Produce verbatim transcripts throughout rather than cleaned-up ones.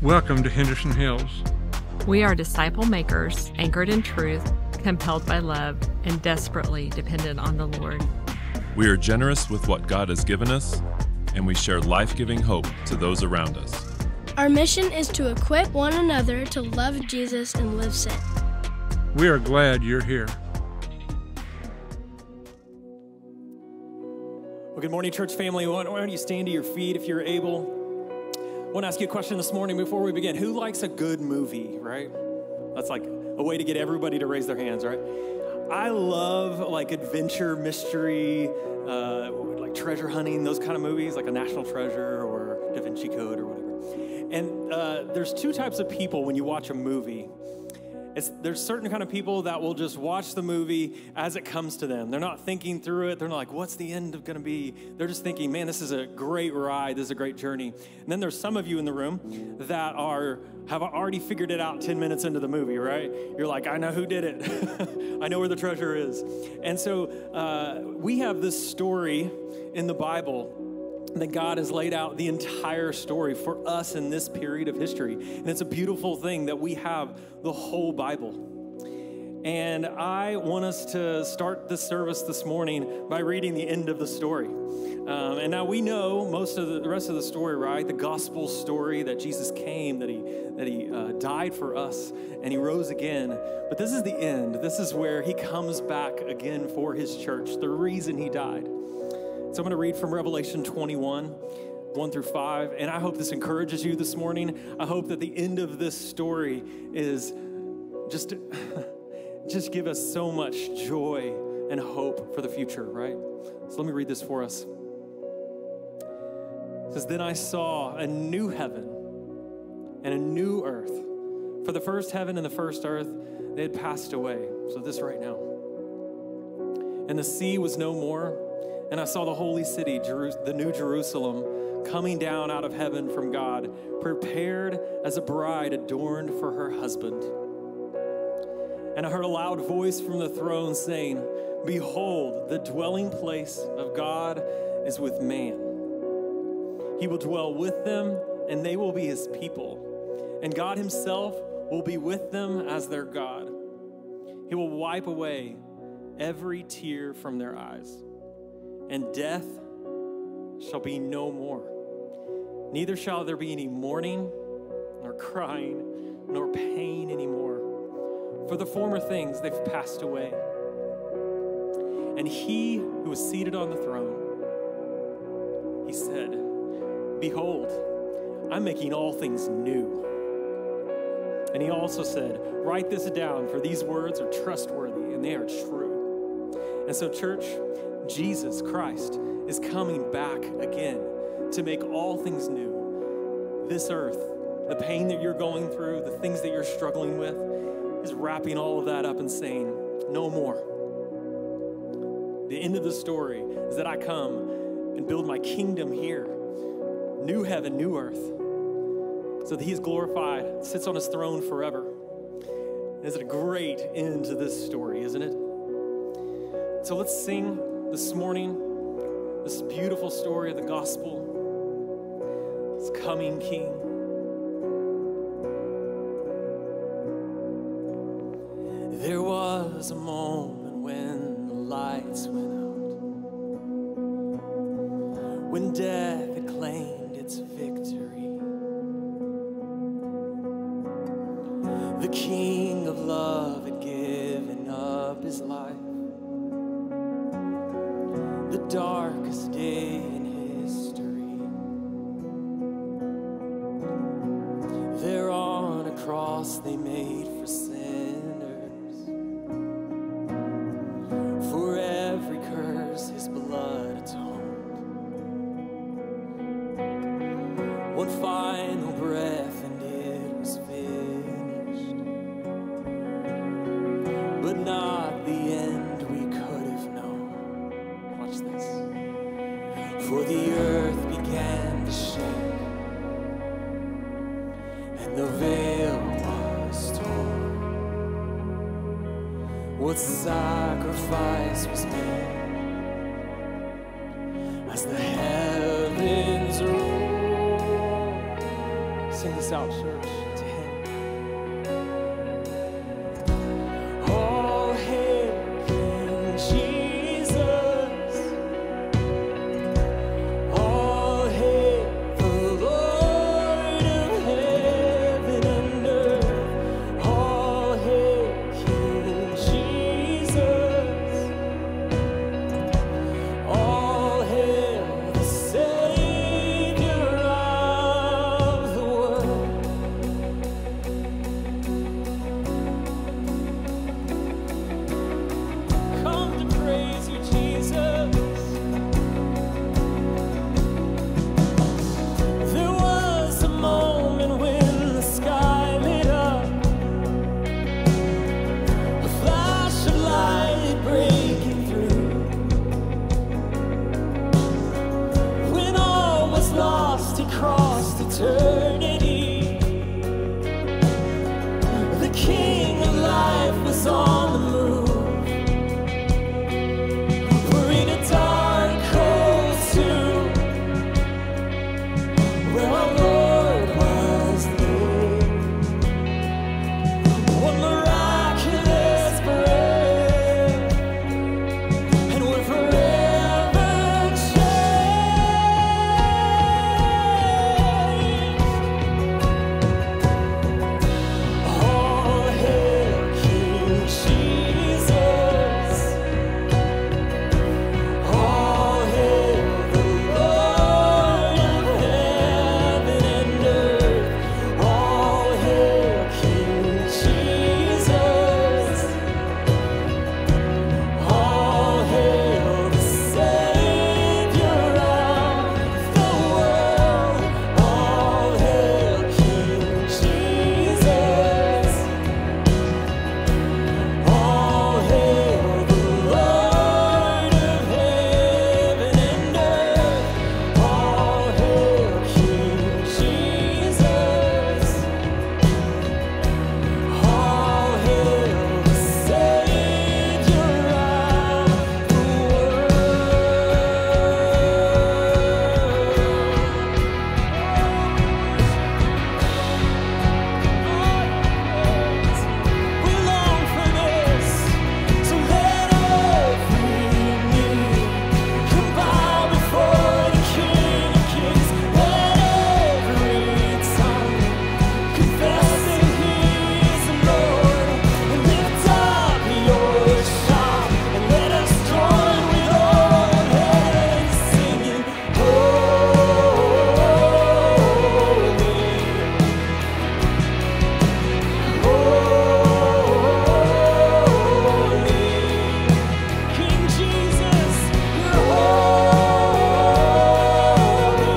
Welcome to Henderson Hills. We are disciple makers, anchored in truth, compelled by love, and desperately dependent on the Lord. We are generous with what God has given us, and we share life-giving hope to those around us. Our mission is to equip one another to love Jesus and live sin. We are glad you're here. Well, good morning, church family. Why don't you stand to your feet if you're able? I want to ask you a question this morning before we begin. Who likes a good movie, right? That's like a way to get everybody to raise their hands, right? I love like adventure, mystery, uh, like treasure hunting, those kind of movies, like A National Treasure or Da Vinci Code or whatever. And uh, there's two types of people when you watch a movie. It's, there's certain kind of people that will just watch the movie as it comes to them. They're not thinking through it. They're not like, what's the end going to be? They're just thinking, man, this is a great ride. This is a great journey. And then there's some of you in the room that are have already figured it out ten minutes into the movie, right? You're like, I know who did it. I know where the treasure is. And so uh, we have this story in the Bible that God has laid out the entire story for us in this period of history. And it's a beautiful thing that we have the whole Bible. And I want us to start this service this morning by reading the end of the story. Um, and now we know most of the, the rest of the story, right? The gospel story that Jesus came, that he, that he uh, died for us, and he rose again. But this is the end. This is where he comes back again for his church, the reason he died. So I'm going to read from Revelation twenty-one, one through five, and I hope this encourages you this morning. I hope that the end of this story is just, just give us so much joy and hope for the future, right? So let me read this for us. It says, "Then I saw a new heaven and a new earth. For the first heaven and the first earth, they had passed away." So this right now. "And the sea was no more. And I saw the holy city, Jeru- the new Jerusalem, coming down out of heaven from God, prepared as a bride adorned for her husband. And I heard a loud voice from the throne saying, 'Behold, the dwelling place of God is with man. He will dwell with them, and they will be his people. And God himself will be with them as their God. He will wipe away every tear from their eyes. And death shall be no more. Neither shall there be any mourning, nor crying, nor pain anymore. For the former things, they've passed away. And he who was seated on the throne, he said, 'Behold, I'm making all things new.' And he also said, 'Write this down, for these words are trustworthy, and they are true.'" And so, church, Jesus Christ is coming back again to make all things new. This earth, the pain that you're going through, the things that you're struggling with, is wrapping all of that up and saying, no more. The end of the story is that I come and build my kingdom here. New heaven, new earth, so that he's glorified, sits on his throne forever. Is it a great end to this story, isn't it? So let's sing this morning this beautiful story of the gospel, this coming King. There was a moment when the lights went out, when death had claimed its victory. The King of love had given up his life. The darkest day in history. There on a cross they made for sinners. For every curse his blood atoned. One final breath and it was finished. But not the end we could have known. Watch this. For the earth began to shake, and the veil was torn. What sacrifice was made as the heavens roar. Sing this this out, church, to him. All hail King Jesus. All hail the Lord of heaven and earth. All hail King Jesus. All hail the Savior of the world. Come to praise you, Jesus. There was a moment when the sky lit up, a flash of light breaking through. When all was lost, he crossed eternity. The King of life was on the move. We're in a dark, cold tomb where our Lord was laid. One miraculous breath, and we're forever changed. All hail King Jesus. All hail the Lord of heaven and earth. All hail King Jesus. All hail the Savior of the world. All hail King Jesus. All hail the Lord of heaven and earth. All hail King Jesus. All hail the Savior of the world. We long for this, so let every knee come bow before the King of Kings. Let every tongue confess that He is the Lord. And lift up your shout and let us join with all heaven singing, holy, King Jesus, you're holy,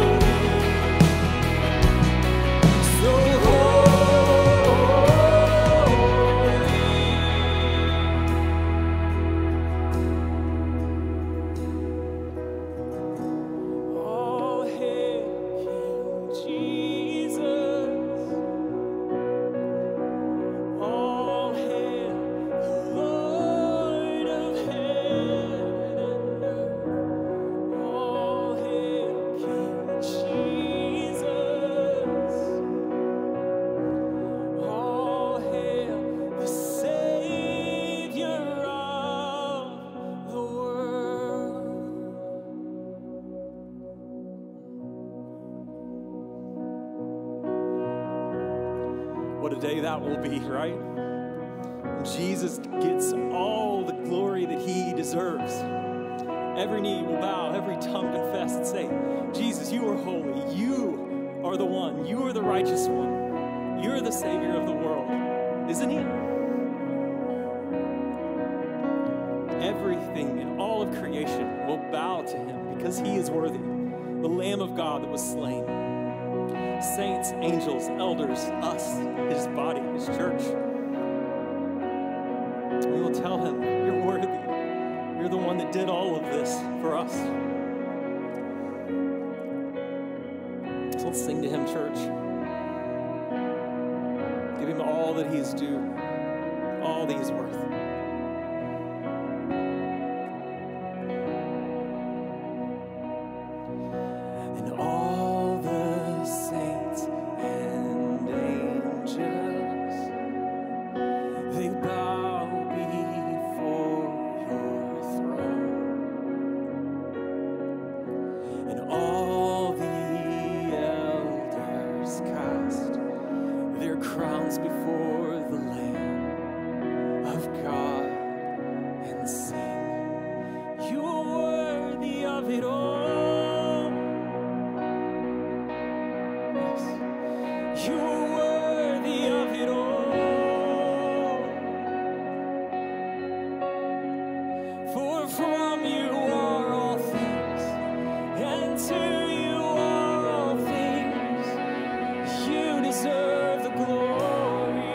so holy. All hail King Jesus. All hail the Lord of heaven and earth. All hail King Jesus. All hail the Savior of the world. What a day that will be, right? Jesus gets all the glory that he deserves. Every knee will bow, every tongue confess and say, Jesus, you are holy. You are the one. You are the righteous one. You're the Savior of the world. Isn't he? Everything in all of creation will bow to him because he is worthy. The Lamb of God that was slain. Saints, angels, elders, us, his body, his church. We will tell him, you're worthy. You're the one that did all of this for us. So let's sing to him, church. Give him all that he is due, all that he's worth. And all the saints and of God and sing. You are worthy of it all. Yes. You are worthy of it all. For from you are all things, and to you are all things. You deserve the glory.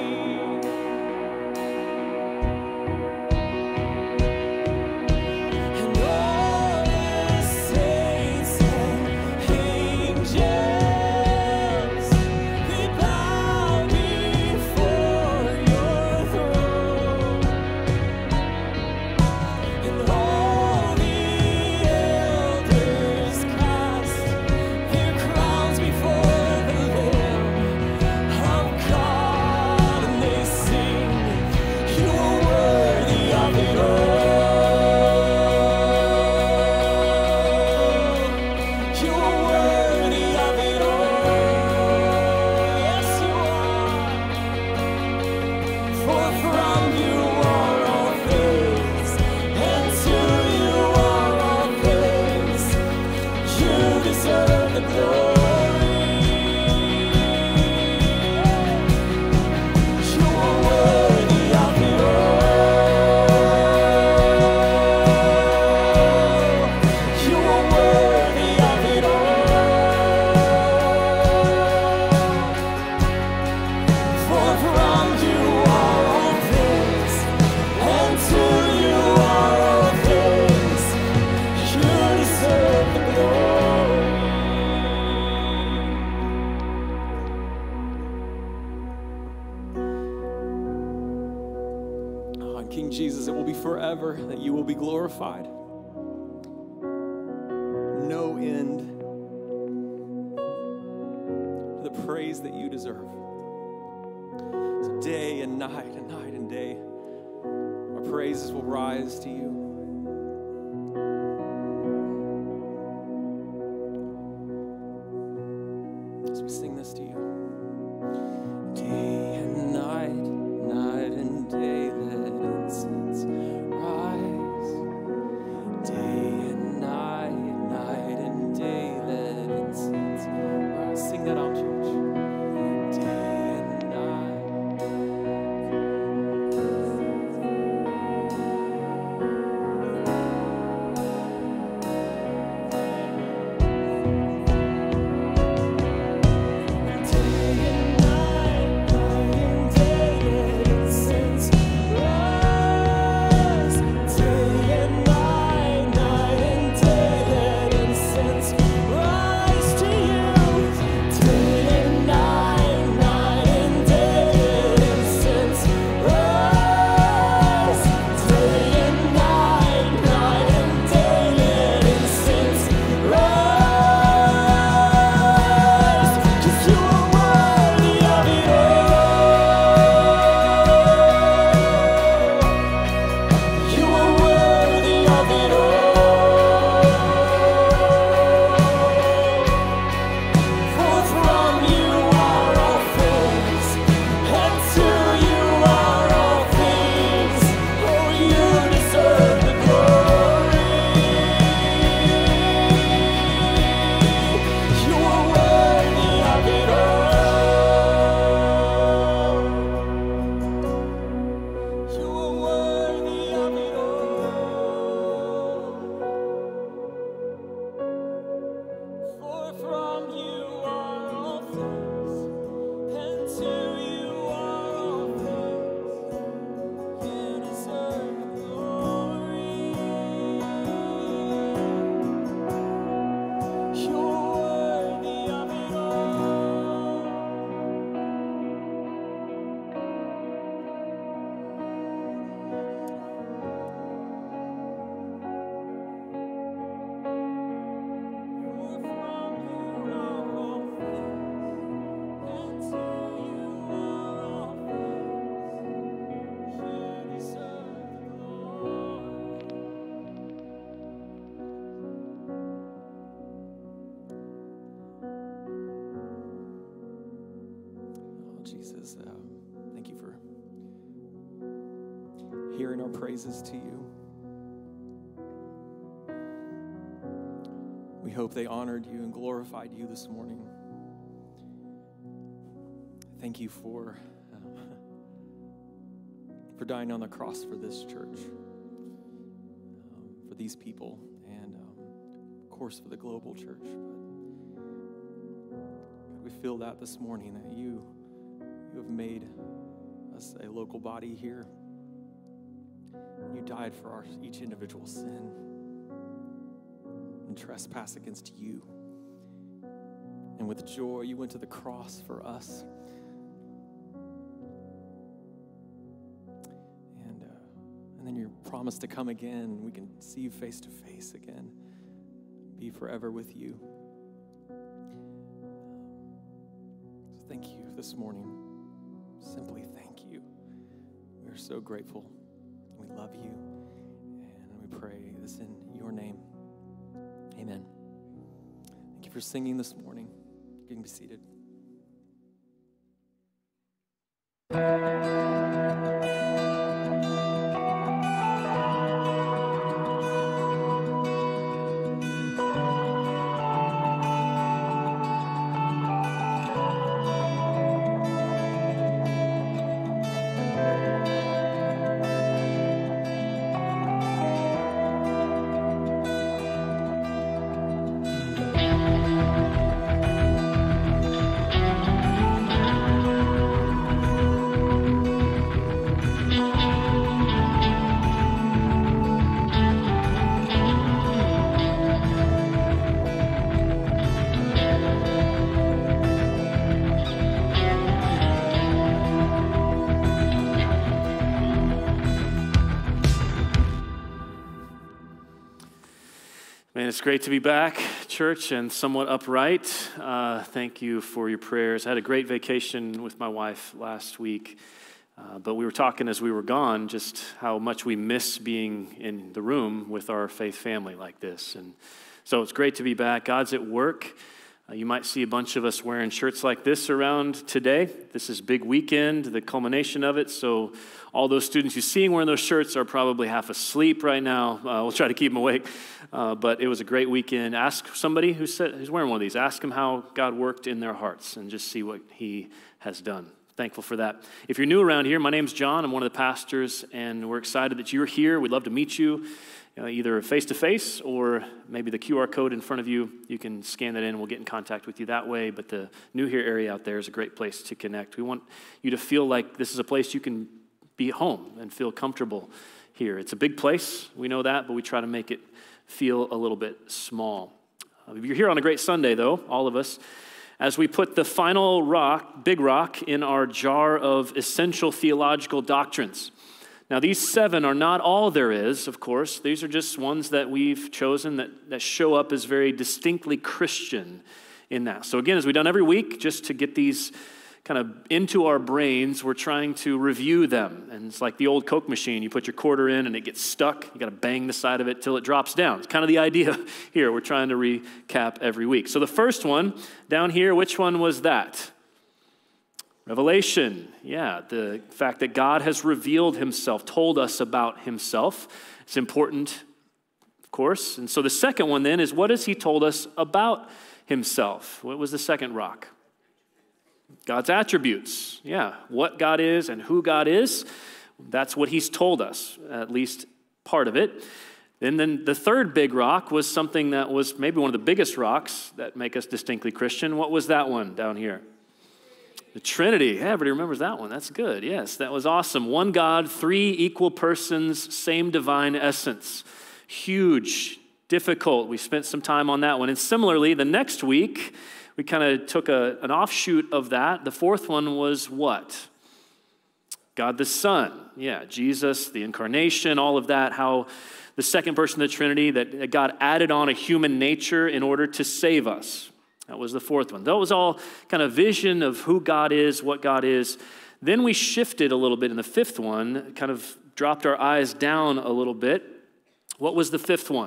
And all the saints and angels, they bow before your throne. And all the elders cast their crowns before the Lamb of God, and they sing, you are worthy of it all. You are worthy of it all. Yes, you are. For from you are all things, and to you are all things. You deserve the glory. You are worthy of it all. You are worthy of it all. For from you are all things, and to you are all things. You deserve the glory. Oh, and King Jesus, it will be forever that you will be glorified. No end to the praise that you deserve. So day and night and night and day, our praises will rise to you. As we sing this to you. Day and night, night and day, let incense rise. Day and night, night and day, let incense rise. Sing that out, church. Day and night. Jesus, uh, thank you for hearing our praises to you. We hope they honored you and glorified you this morning. Thank you for, uh, for dying on the cross for this church, um, for these people, and um, of course for the global church. But God, we feel that this morning, that you, you have made us a local body here. You died for our each individual sin and trespass against you. And with joy, you went to the cross for us. And, uh, and then your promise to come again, we can see you face to face again, be forever with you. So thank you this morning. Simply thank you. We are so grateful. We love you, and we pray this in your name. Amen. Thank you for singing this morning. You can be seated. Man, it's great to be back, church, and somewhat upright. Uh, thank you for your prayers. I had a great vacation with my wife last week, uh, but we were talking as we were gone just how much we miss being in the room with our faith family like this. And so it's great to be back. God's at work. Uh, you might see a bunch of us wearing shirts like this around today. This is big weekend, the culmination of it. So all those students you see wearing those shirts are probably half asleep right now. Uh, we'll try to keep them awake. Uh, but it was a great weekend. Ask somebody who said, who's wearing one of these. Ask them how God worked in their hearts and just see what he has done. Thankful for that. If you're new around here, my name's John. I'm one of the pastors, and we're excited that you're here. We'd love to meet you. Uh, either face-to-face or maybe the Q R code in front of you. You can scan that in and we'll get in contact with you that way. But the New Here area out there is a great place to connect. We want you to feel like this is a place you can be at home and feel comfortable here. It's a big place, we know that, but we try to make it feel a little bit small. Uh, if you're here on a great Sunday, though, all of us, as we put the final rock, big rock, in our jar of essential theological doctrines. Now, these seven are not all there is, of course. These are just ones that we've chosen that, that show up as very distinctly Christian in that. So again, as we've done every week, just to get these kind of into our brains, we're trying to review them. And it's like the old Coke machine. You put your quarter in and it gets stuck. You got to bang the side of it till it drops down. It's kind of the idea here. We're trying to recap every week. So the first one down here, which one was that? Revelation, yeah, the fact that God has revealed himself, told us about himself. It's important, of course. And so the second one then is, what has he told us about himself? What was the second rock? God's attributes, yeah, what God is and who God is. That's what he's told us, at least part of it. And then the third big rock was something that was maybe one of the biggest rocks that make us distinctly Christian. What was that one down here? The Trinity. Yeah, everybody remembers that one. That's good. Yes, that was awesome. One God, three equal persons, same divine essence. Huge, difficult. We spent some time on that one. And similarly, the next week, we kind of took a, an offshoot of that. The fourth one was what? God the Son. Yeah, Jesus, the incarnation, all of that. How the second person of the Trinity, that God added on a human nature in order to save us. That was the fourth one. That was all kind of vision of who God is, what God is. Then we shifted a little bit in the fifth one, kind of dropped our eyes down a little bit. What was the fifth one?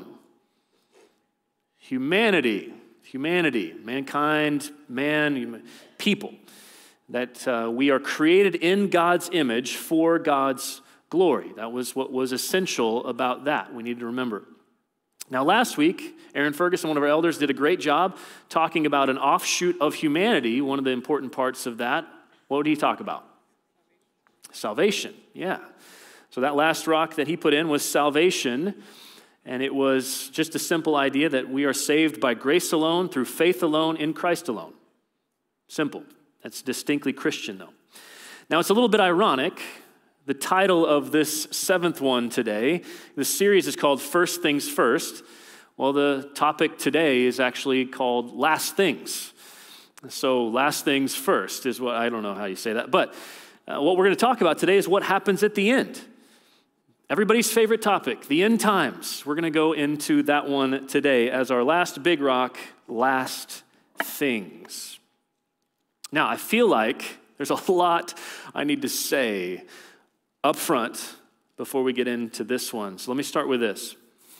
Humanity. Humanity. Mankind, man, people. That uh, we are created in God's image for God's glory. That was what was essential about that. We need to remember. Now, last week, Aaron Ferguson, one of our elders, did a great job talking about an offshoot of humanity, one of the important parts of that. What would he talk about? Salvation, yeah. So that last rock that he put in was salvation, and it was just a simple idea that we are saved by grace alone, through faith alone, in Christ alone. Simple. That's distinctly Christian, though. Now, it's a little bit ironic. The title of this seventh one today, the series is called First Things First. Well, the topic today is actually called Last Things. So last things first is what, I don't know how you say that, but uh, what we're going to talk about today is what happens at the end. Everybody's favorite topic, the end times. We're going to go into that one today as our last big rock, last things. Now, I feel like there's a lot I need to say up front before we get into this one. So let me start with this.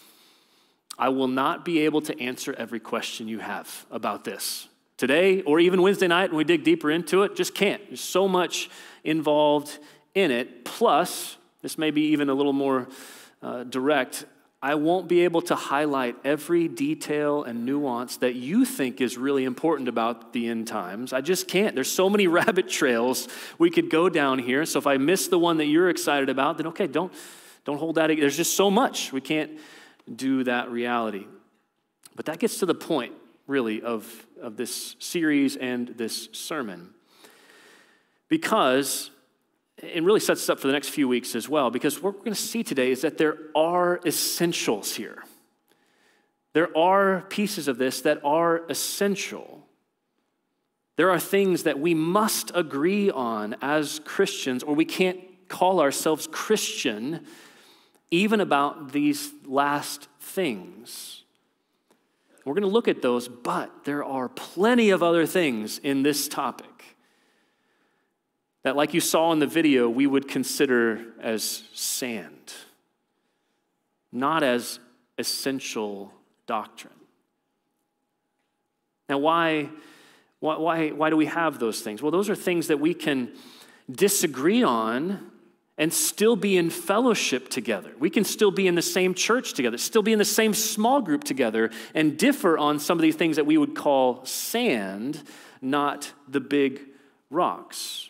I will not be able to answer every question you have about this today or even Wednesday night when we dig deeper into it. Just can't. There's so much involved in it. Plus, this may be even a little more uh, direct, I won't be able to highlight every detail and nuance that you think is really important about the end times. I just can't. There's so many rabbit trails we could go down here. So if I miss the one that you're excited about, then okay, don't, don't hold that. There's just so much. We can't do that reality. But that gets to the point, really, of, of this series and this sermon. Because it really sets us up for the next few weeks as well, because what we're going to see today is that there are essentials here. There are pieces of this that are essential. There are things that we must agree on as Christians, or we can't call ourselves Christian, even about these last things. We're going to look at those, but there are plenty of other things in this topic that, like you saw in the video, we would consider as sand, not as essential doctrine. Now, why, why, why, why do we have those things? Well, those are things that we can disagree on and still be in fellowship together. We can still be in the same church together, still be in the same small group together, and differ on some of these things that we would call sand, not the big rocks.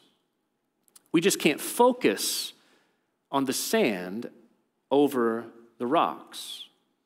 We just can't focus on the sand over the rocks.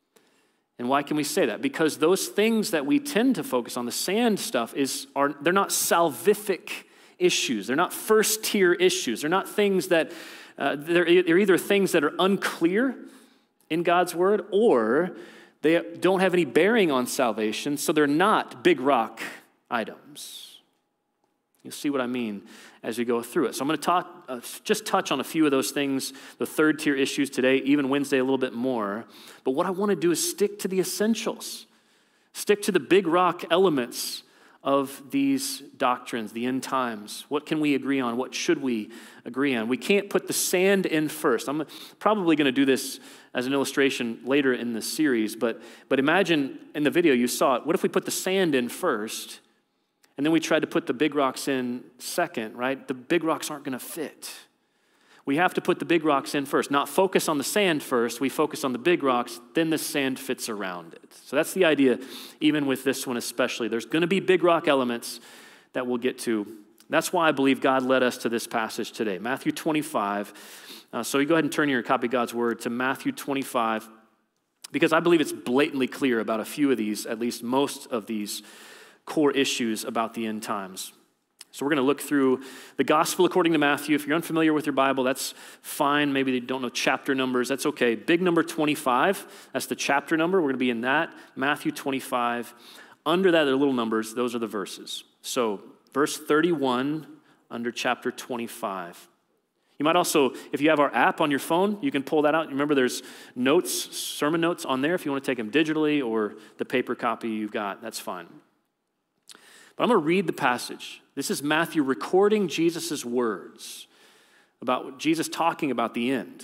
And why can we say that? Because those things that we tend to focus on, the sand stuff, is are they're not salvific issues. They're not first-tier issues. They're not things that, uh, they're, they're either things that are unclear in God's word, or they don't have any bearing on salvation, so they're not big rock items. You'll see what I mean as we go through it. So I'm going to talk, uh, just touch on a few of those things, the third tier issues today, even Wednesday a little bit more. But what I want to do is stick to the essentials. Stick to the big rock elements of these doctrines, the end times. What can we agree on? What should we agree on? We can't put the sand in first. I'm probably going to do this as an illustration later in the series, but, but imagine in the video you saw it. What if we put the sand in first, and then we tried to put the big rocks in second, right? The big rocks aren't going to fit. We have to put the big rocks in first, not focus on the sand first. We focus on the big rocks, then the sand fits around it. So that's the idea, even with this one especially. There's going to be big rock elements that we'll get to. That's why I believe God led us to this passage today, Matthew twenty-five. Uh, so you go ahead and turn your copy of God's word to Matthew twenty-five, because I believe it's blatantly clear about a few of these, at least most of these core issues about the end times. So we're going to look through the gospel according to Matthew. If you're unfamiliar with your Bible, that's fine. Maybe you don't know chapter numbers. That's okay. Big number twenty-five, that's the chapter number. We're going to be in that, Matthew twenty-five. Under that, there are little numbers. Those are the verses. So verse thirty-one under chapter twenty-five. You might also, if you have our app on your phone, you can pull that out. Remember, there's notes, sermon notes on there if you want to take them digitally, or the paper copy you've got. That's fine. But I'm going to read the passage. This is Matthew recording Jesus' words about Jesus talking about the end.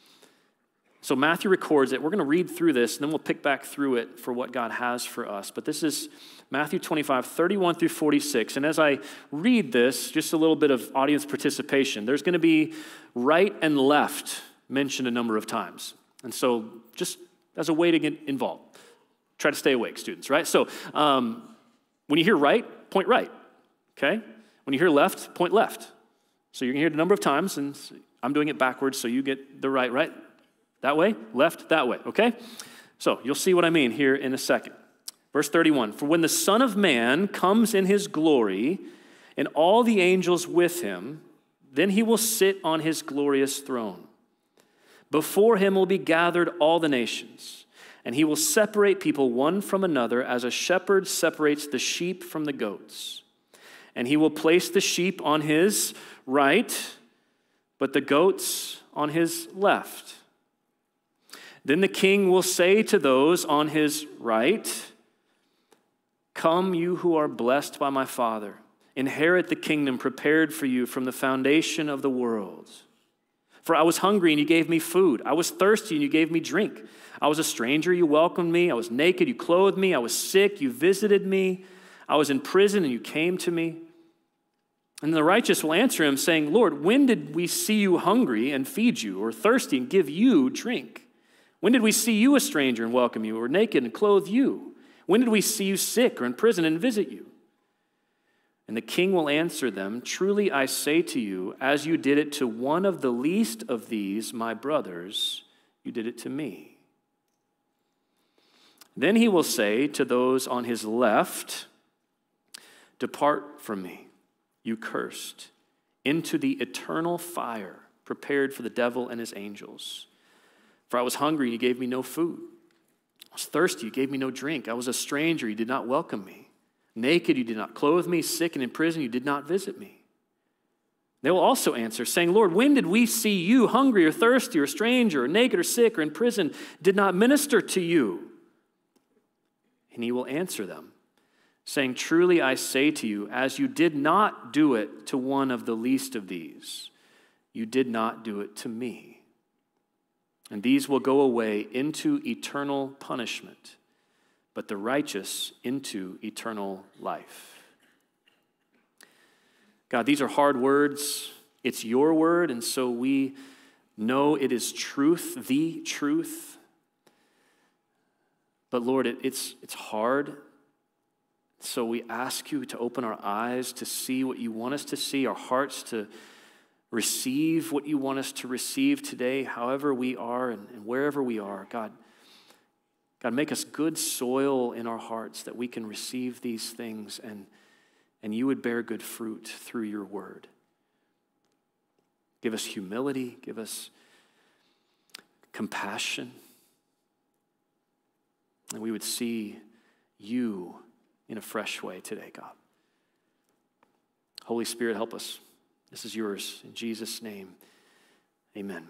So Matthew records it. We're going to read through this, and then we'll pick back through it for what God has for us. But this is Matthew twenty-five, thirty-one through forty-six. And as I read this, just a little bit of audience participation. There's going to be right and left mentioned a number of times. And so just as a way to get involved, try to stay awake, students, right? So um, when you hear right, point right, okay? When you hear left, point left. So you're going to hear it a number of times, and I'm doing it backwards so you get the right, right? That way, left, that way, okay? So you'll see what I mean here in a second. Verse thirty-one, for when the Son of Man comes in his glory and all the angels with him, then he will sit on his glorious throne. Before him will be gathered all the nations, and he will separate people one from another as a shepherd separates the sheep from the goats. And he will place the sheep on his right, but the goats on his left. Then the king will say to those on his right, come, you who are blessed by my Father. Inherit the kingdom prepared for you from the foundation of the world. For I was hungry, and you gave me food. I was thirsty, and you gave me drink. I was a stranger, you welcomed me. I was naked, you clothed me. I was sick, you visited me. I was in prison, and you came to me. And the righteous will answer him, saying, Lord, when did we see you hungry and feed you, or thirsty and give you drink? When did we see you a stranger and welcome you, or naked and clothe you? When did we see you sick or in prison and visit you? And the king will answer them, truly I say to you, as you did it to one of the least of these, my brothers, you did it to me. Then he will say to those on his left, depart from me, you cursed, into the eternal fire prepared for the devil and his angels. For I was hungry, you gave me no food. I was thirsty, you gave me no drink. I was a stranger, you did not welcome me. Naked, you did not clothe me. Sick and in prison, you did not visit me. They will also answer, saying, Lord, when did we see you hungry or thirsty or stranger or naked or sick or in prison, did not minister to you? And he will answer them, saying, truly I say to you, as you did not do it to one of the least of these, you did not do it to me. And these will go away into eternal punishment, but the righteous into eternal life. God, these are hard words. It's your word, and so we know it is truth, the truth. But Lord, it, it's, it's hard. So we ask you to open our eyes to see what you want us to see, our hearts to receive what you want us to receive today, however we are and, and wherever we are. God, God, make us good soil in our hearts that we can receive these things and, and you would bear good fruit through your word. Give us humility, give us compassion, and we would see you in a fresh way today, God. Holy Spirit, help us. This is yours. In Jesus' name, amen.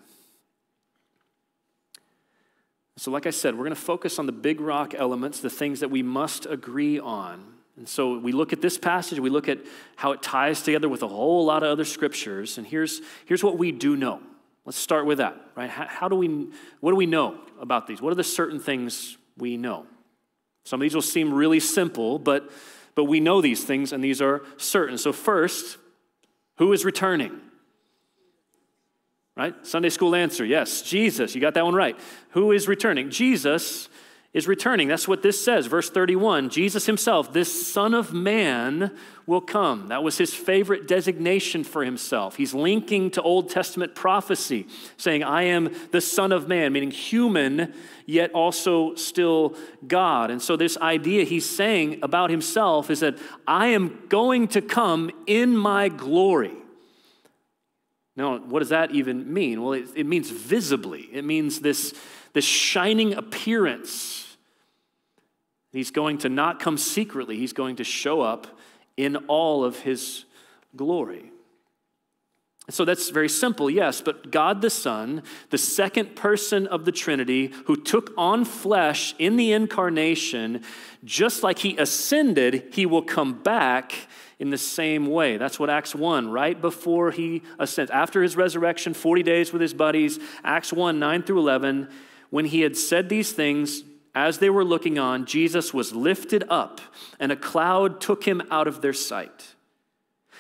So like I said, we're going to focus on the big rock elements, the things that we must agree on. And so we look at this passage, we look at how it ties together with a whole lot of other scriptures, and here's, here's what we do know. Let's start with that, right? How, how do we, what do we know about these? What are the certain things we know? Some of these will seem really simple, but, but we know these things, and these are certain. So first, who is returning? Right? Sunday school answer, yes, Jesus. You got that one right. Who is returning? Jesus is returning. That's what this says. Verse thirty-one, Jesus himself, this Son of Man, will come. That was his favorite designation for himself. He's linking to Old Testament prophecy, saying, I am the Son of Man, meaning human, yet also still God. And so this idea he's saying about himself is that I am going to come in my glory. Now, what does that even mean? Well, it, it means visibly. It means this, this shining appearance. He's going to not come secretly. He's going to show up in all of his glory. And so that's very simple, yes, but God the Son, the second person of the Trinity, who took on flesh in the incarnation, just like he ascended, he will come back in the same way. That's what Acts one, right before he ascends, after his resurrection, forty days with his buddies, Acts one, nine through eleven, when he had said these things, as they were looking on, Jesus was lifted up, and a cloud took him out of their sight.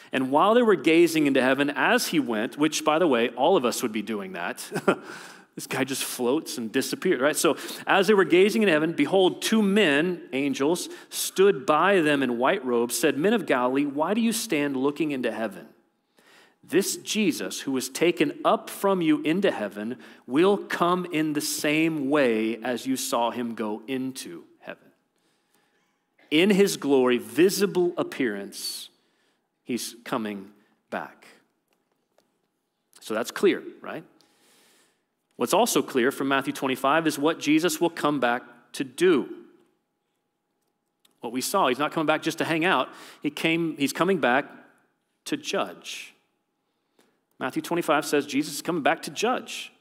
And while they were gazing into heaven as he went, which, by the way, all of us would be doing that. This guy just floats and disappeared, right? So as they were gazing in heaven, behold, two men, angels, stood by them in white robes, said, Men of Galilee, why do you stand looking into heaven? This Jesus, who was taken up from you into heaven, will come in the same way as you saw him go into heaven. In his glory, visible appearance, he's coming back. So that's clear, right? What's also clear from Matthew twenty-five is what Jesus will come back to do. What we saw, he's not coming back just to hang out. He came, he's coming back to judge. Matthew twenty-five says Jesus is coming back to judge.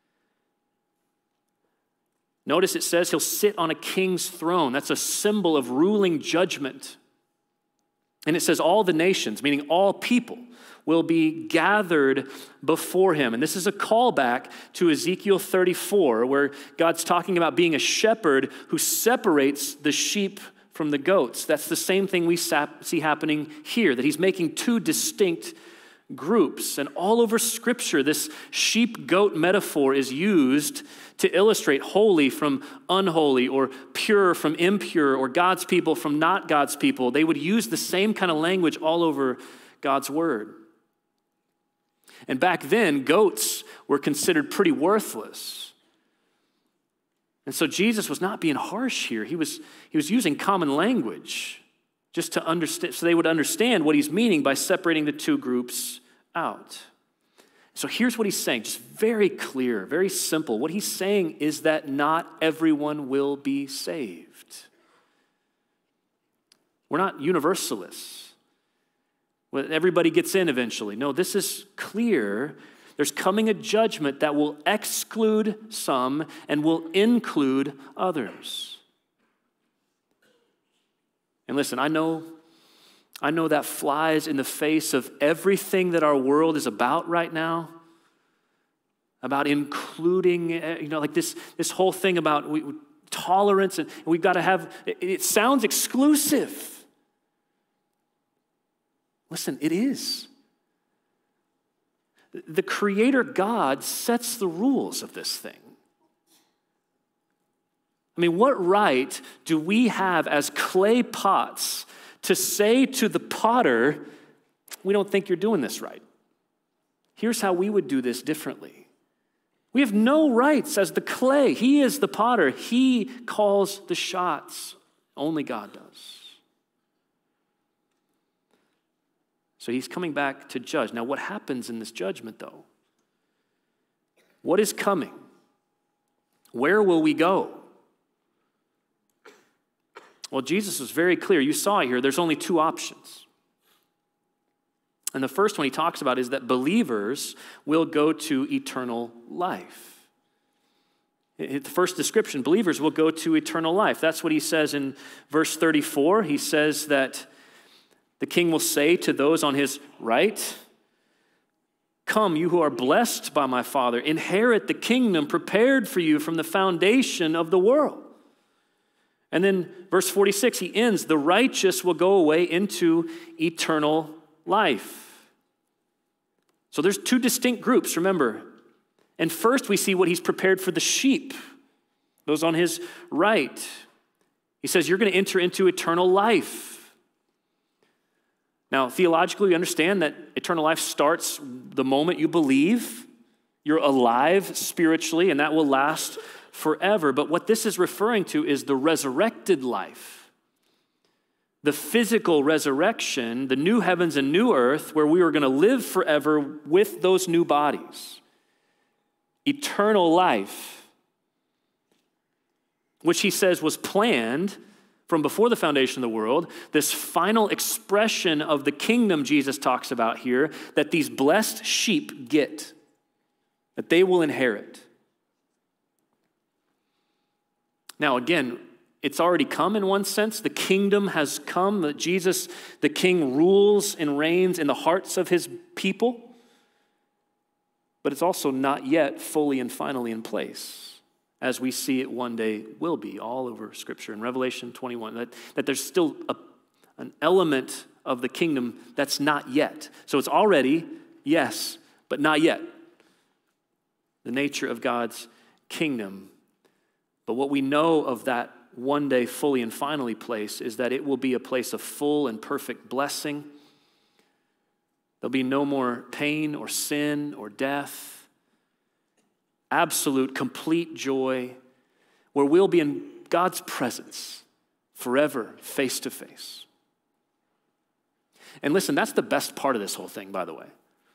Notice it says he'll sit on a king's throne. That's a symbol of ruling judgment. And it says all the nations, meaning all people, will be gathered before him. And this is a callback to Ezekiel thirty-four, where God's talking about being a shepherd who separates the sheep from the goats. That's the same thing we see happening here, that he's making two distinct groups. And all over Scripture, this sheep-goat metaphor is used to illustrate holy from unholy, or pure from impure, or God's people from not God's people. They would use the same kind of language all over God's word. And back then, goats were considered pretty worthless. And so Jesus was not being harsh here. He was, he was using common language just to understand, so they would understand what he's meaning by separating the two groups out. So here's what he's saying, just very clear, very simple. What he's saying is that not everyone will be saved. We're not universalists. Everybody gets in eventually. No, this is clear. There's coming a judgment that will exclude some and will include others. And listen, I know, I know that flies in the face of everything that our world is about right now, about including, you know, like this, this whole thing about we, tolerance, and we've got to have, it, it sounds exclusive. Listen, it is. The Creator God sets the rules of this thing. I mean, what right do we have as clay pots to say to the potter, we don't think you're doing this right? Here's how we would do this differently. We have no rights as the clay. He is the potter. He calls the shots. Only God does. So he's coming back to judge. Now, what happens in this judgment, though? What is coming? Where will we go? Well, Jesus was very clear. You saw it here. There's only two options. And the first one he talks about is that believers will go to eternal life. The first description, believers will go to eternal life. That's what he says in verse thirty-four. He says that the king will say to those on his right, "Come, you who are blessed by my Father, inherit the kingdom prepared for you from the foundation of the world." And then verse forty-six, he ends, "The righteous will go away into eternal life." So there's two distinct groups, remember. And first we see what he's prepared for the sheep, those on his right. He says, you're going to enter into eternal life. Now, theologically, we understand that eternal life starts the moment you believe. You're alive spiritually, and that will last forever. But what this is referring to is the resurrected life, the physical resurrection, the new heavens and new earth, where we are going to live forever with those new bodies. Eternal life, which he says was planned from before the foundation of the world, this final expression of the kingdom Jesus talks about here, that these blessed sheep get, that they will inherit. Now again, it's already come in one sense. The kingdom has come, that Jesus, the King, rules and reigns in the hearts of his people, but it's also not yet fully and finally in place, as we see it one day will be all over Scripture. In Revelation twenty-one, that, that there's still a, an element of the kingdom that's not yet. So it's already, yes, but not yet. The nature of God's kingdom. But what we know of that one day fully and finally place is that it will be a place of full and perfect blessing. There'll be no more pain or sin or death. Absolute, complete joy, where we'll be in God's presence forever, face to face. And listen, that's the best part of this whole thing, by the way.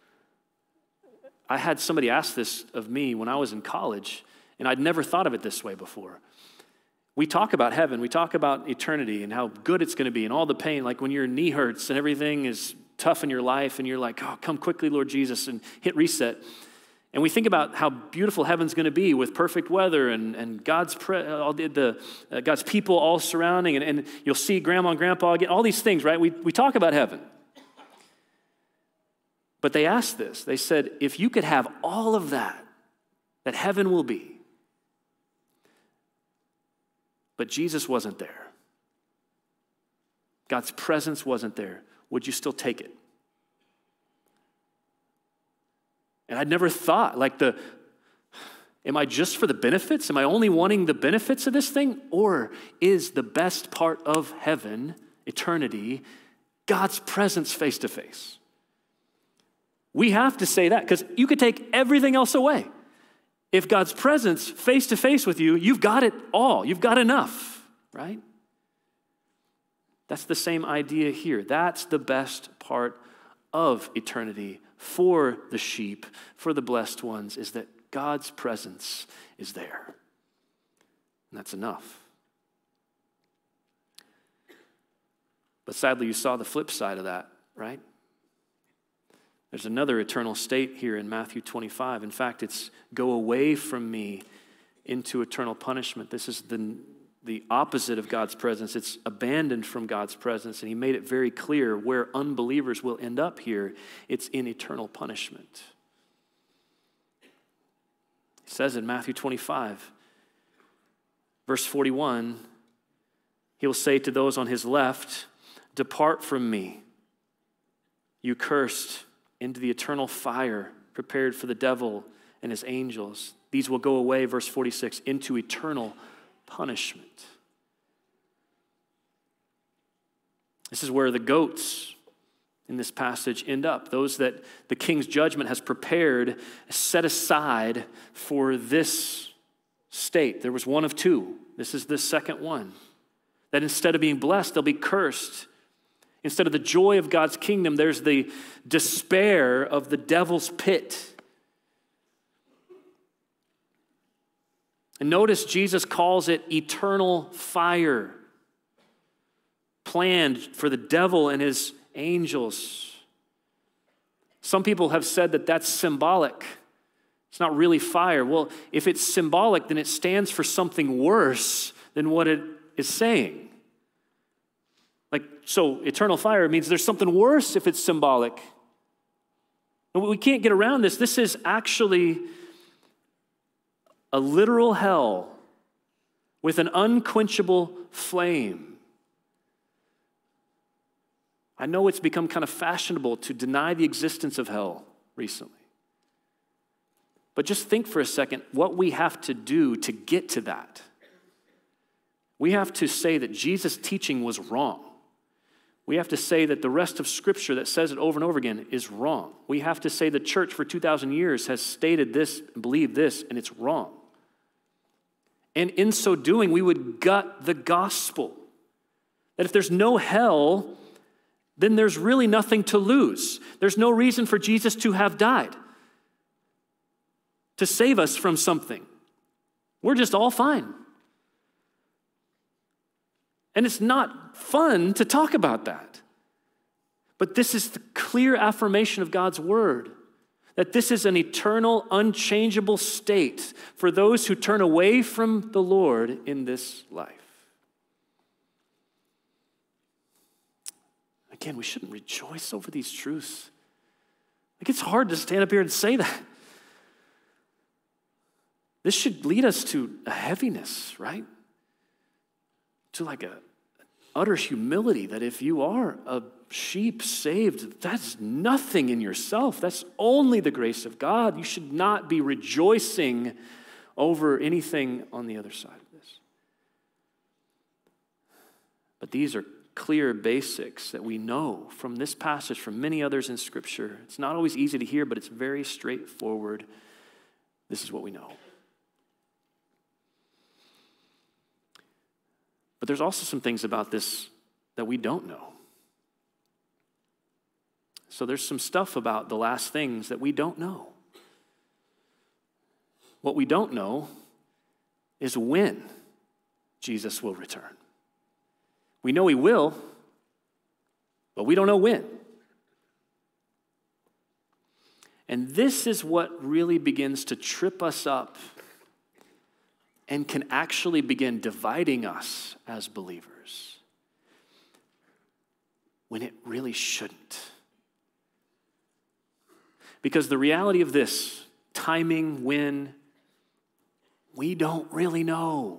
I had somebody ask this of me when I was in college, and I'd never thought of it this way before. We talk about heaven, we talk about eternity and how good it's going to be and all the pain, like when your knee hurts and everything is tough in your life and you're like, oh, come quickly, Lord Jesus, and hit reset. And we think about how beautiful heaven's going to be with perfect weather and, and God's pre- all the, the uh, God's people all surrounding, and, and you'll see grandma and grandpa again, all these things, right? We, we talk about heaven. But they asked this. They said, if you could have all of that, that heaven will be, but Jesus wasn't there, God's presence wasn't there, would you still take it? And I'd never thought, like the, am I just for the benefits? Am I only wanting the benefits of this thing? Or is the best part of heaven, eternity, God's presence face to face? We have to say that, because you could take everything else away. If God's presence face to face with you, you've got it all. You've got enough, right? That's the same idea here. That's the best part of eternity for the sheep, for the blessed ones, is that God's presence is there. And that's enough. But sadly, you saw the flip side of that, right? There's another eternal state here in Matthew twenty-five. In fact, it's go away from me into eternal punishment. This is the, the opposite of God's presence. It's abandoned from God's presence, and he made it very clear where unbelievers will end up here. It's in eternal punishment. He says in Matthew twenty-five, verse forty-one, he will say to those on his left, depart from me, you cursed, into the eternal fire prepared for the devil and his angels. These will go away, verse forty-six, into eternal punishment. This is where the goats in this passage end up. Those that the king's judgment has prepared, set aside for this state. There was one of two. This is the second one. That instead of being blessed, they'll be cursed. Instead of the joy of God's kingdom, there's the despair of the devil's pit. And notice Jesus calls it eternal fire, planned for the devil and his angels. Some people have said that that's symbolic. It's not really fire. Well, if it's symbolic, then it stands for something worse than what it is saying. Like, so eternal fire means there's something worse if it's symbolic. And we can't get around this. This is actually a literal hell with an unquenchable flame. I know it's become kind of fashionable to deny the existence of hell recently. But just think for a second what we have to do to get to that. We have to say that Jesus' teaching was wrong. We have to say that the rest of Scripture that says it over and over again is wrong. We have to say the church for two thousand years has stated this and believed this, and it's wrong. And in so doing, we would gut the gospel. That if there's no hell, then there's really nothing to lose. There's no reason for Jesus to have died, to save us from something. We're just all fine. And it's not fun to talk about that. But this is the clear affirmation of God's word, that this is an eternal, unchangeable state for those who turn away from the Lord in this life. Again, we shouldn't rejoice over these truths. Like, it's hard to stand up here and say that. This should lead us to a heaviness, right? To like a utter humility that if you are a sheep saved, that's nothing in yourself. That's only the grace of God. You should not be rejoicing over anything on the other side of this. But these are clear basics that we know from this passage, from many others in Scripture. It's not always easy to hear, but it's very straightforward. This is what we know. But there's also some things about this that we don't know. So there's some stuff about the last things that we don't know. What we don't know is when Jesus will return. We know he will, but we don't know when. And this is what really begins to trip us up and can actually begin dividing us as believers when it really shouldn't. Because the reality of this, timing, when, we don't really know.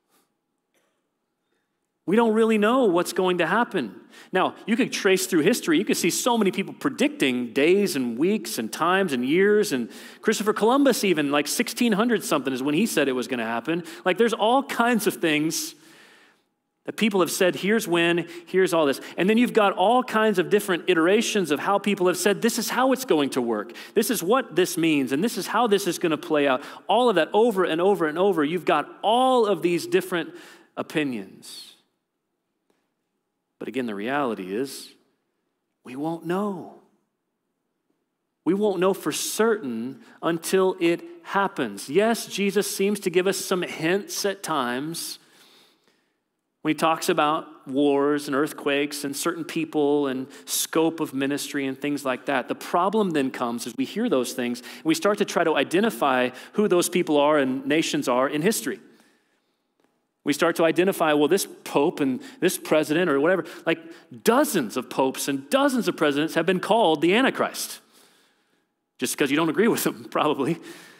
We don't really know what's going to happen. Now, you could trace through history. You could see so many people predicting days and weeks and times and years. And Christopher Columbus even, like sixteen hundred something is when he said it was going to happen. Like there's all kinds of things that people have said, here's when, here's all this. And then you've got all kinds of different iterations of how people have said, this is how it's going to work. This is what this means. And this is how this is going to play out. All of that over and over and over. You've got all of these different opinions. But again, the reality is we won't know. We won't know for certain until it happens. Yes, Jesus seems to give us some hints at times when he talks about wars and earthquakes and certain people and scope of ministry and things like that. The problem then comes as we hear those things and we start to try to identify who those people are and nations are in history. We start to identify, well, this pope and this president or whatever, like dozens of popes and dozens of presidents have been called the Antichrist. Just because you don't agree with them, probably.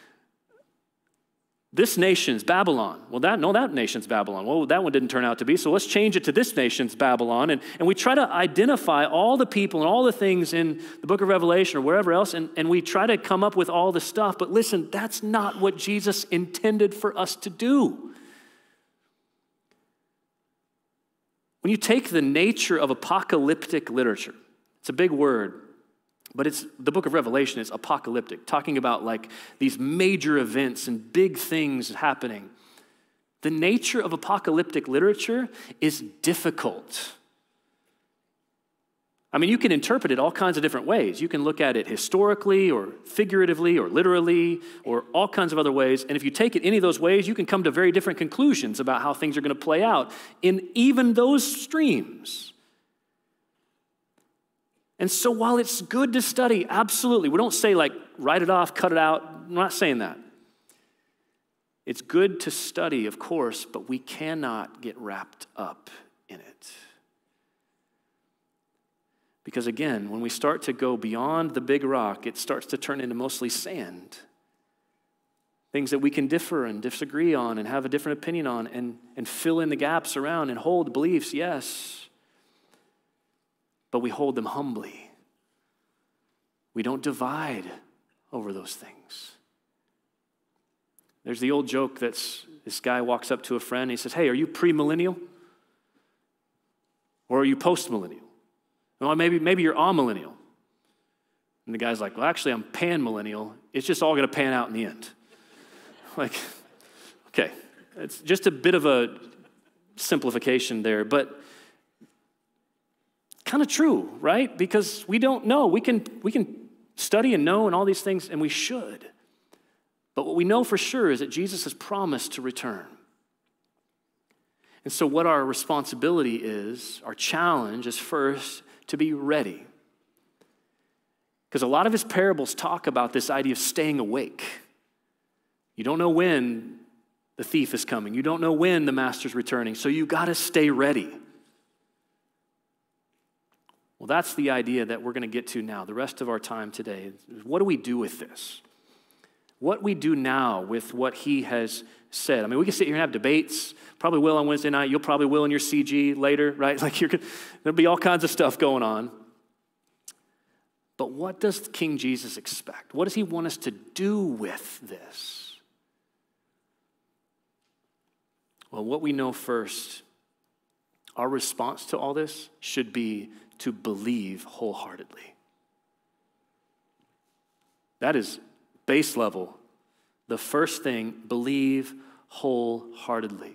This nation's Babylon. Well, that no, that nation's Babylon. Well, that one didn't turn out to be, so let's change it to this nation's Babylon. And, and we try to identify all the people and all the things in the book of Revelation or wherever else, and, and we try to come up with all the stuff. But listen, that's not what Jesus intended for us to do. When you take the nature of apocalyptic literature, it's a big word, but it's the book of Revelation is apocalyptic, talking about like these major events and big things happening. The nature of apocalyptic literature is difficult. I mean, you can interpret it all kinds of different ways. You can look at it historically or figuratively or literally or all kinds of other ways. And if you take it any of those ways, you can come to very different conclusions about how things are going to play out in even those streams. And so while it's good to study, absolutely, we don't say like, write it off, cut it out. I'm not saying that. It's good to study, of course, but we cannot get wrapped up in it. Because again, when we start to go beyond the big rock, it starts to turn into mostly sand. Things that we can differ and disagree on and have a different opinion on and, and fill in the gaps around and hold beliefs, yes. But we hold them humbly. We don't divide over those things. There's the old joke that's this guy walks up to a friend and he says, hey, are you premillennial? Or are you postmillennial? Well, maybe, maybe you're amillennial. And the guy's like, well, actually, I'm panmillennial. It's just all going to pan out in the end. Like, okay, it's just a bit of a simplification there, but kind of true, right? Because we don't know. We can, we can study and know and all these things, and we should. But what we know for sure is that Jesus has promised to return. And so what our responsibility is, our challenge is first to be ready. Because a lot of his parables talk about this idea of staying awake. You don't know when the thief is coming. You don't know when the master's returning. So you got to stay ready. Well, that's the idea that we're going to get to now, the rest of our time today. What do we do with this? what we do now with what he has said. I mean, we can sit here and have debates. Probably will on Wednesday night. You'll probably will in your C G later, right? Like you're gonna, there'll be all kinds of stuff going on. But what does King Jesus expect? What does he want us to do with this? Well, what we know first, our response to all this should be to believe wholeheartedly. That is base level. The first thing, believe wholeheartedly.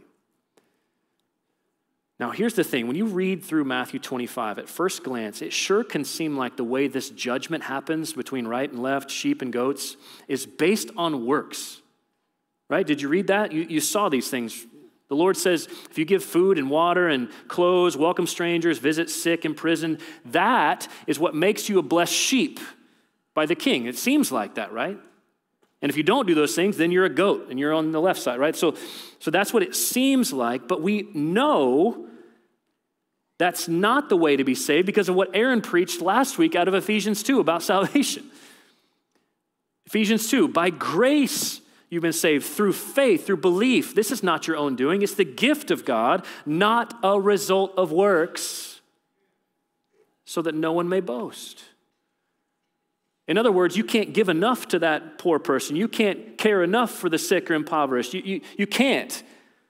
Now, here's the thing. When you read through Matthew twenty-five, at first glance, it sure can seem like the way this judgment happens between right and left, sheep and goats, is based on works. Right? Did you read that? You, you saw these things. The Lord says, if you give food and water and clothes, welcome strangers, visit sick in prison, that is what makes you a blessed sheep by the king. It seems like that, right? And if you don't do those things, then you're a goat and you're on the left side, right? So, so that's what it seems like, but we know that's not the way to be saved because of what Aaron preached last week out of Ephesians two about salvation. Ephesians two, by grace you've been saved through faith, through belief. This is not your own doing. It's the gift of God, not a result of works, so that no one may boast. In other words, you can't give enough to that poor person. You can't care enough for the sick or impoverished. You, you, you can't.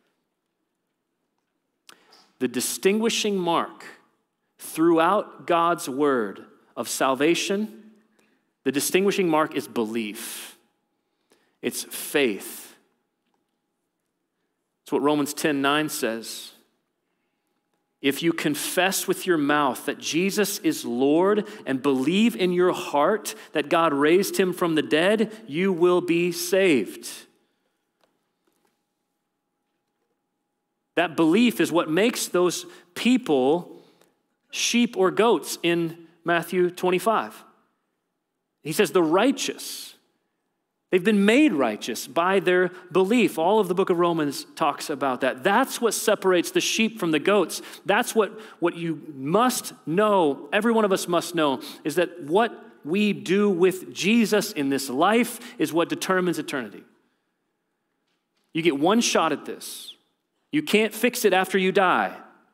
The distinguishing mark throughout God's word of salvation, the distinguishing mark is belief. It's faith. It's what Romans ten nine says. If you confess with your mouth that Jesus is Lord and believe in your heart that God raised him from the dead, you will be saved. That belief is what makes those people sheep or goats in Matthew twenty-five. He says the righteous, they've been made righteous by their belief. All of the book of Romans talks about that. That's what separates the sheep from the goats. That's what, what you must know, every one of us must know, is that what we do with Jesus in this life is what determines eternity. You get one shot at this. You can't fix it after you die.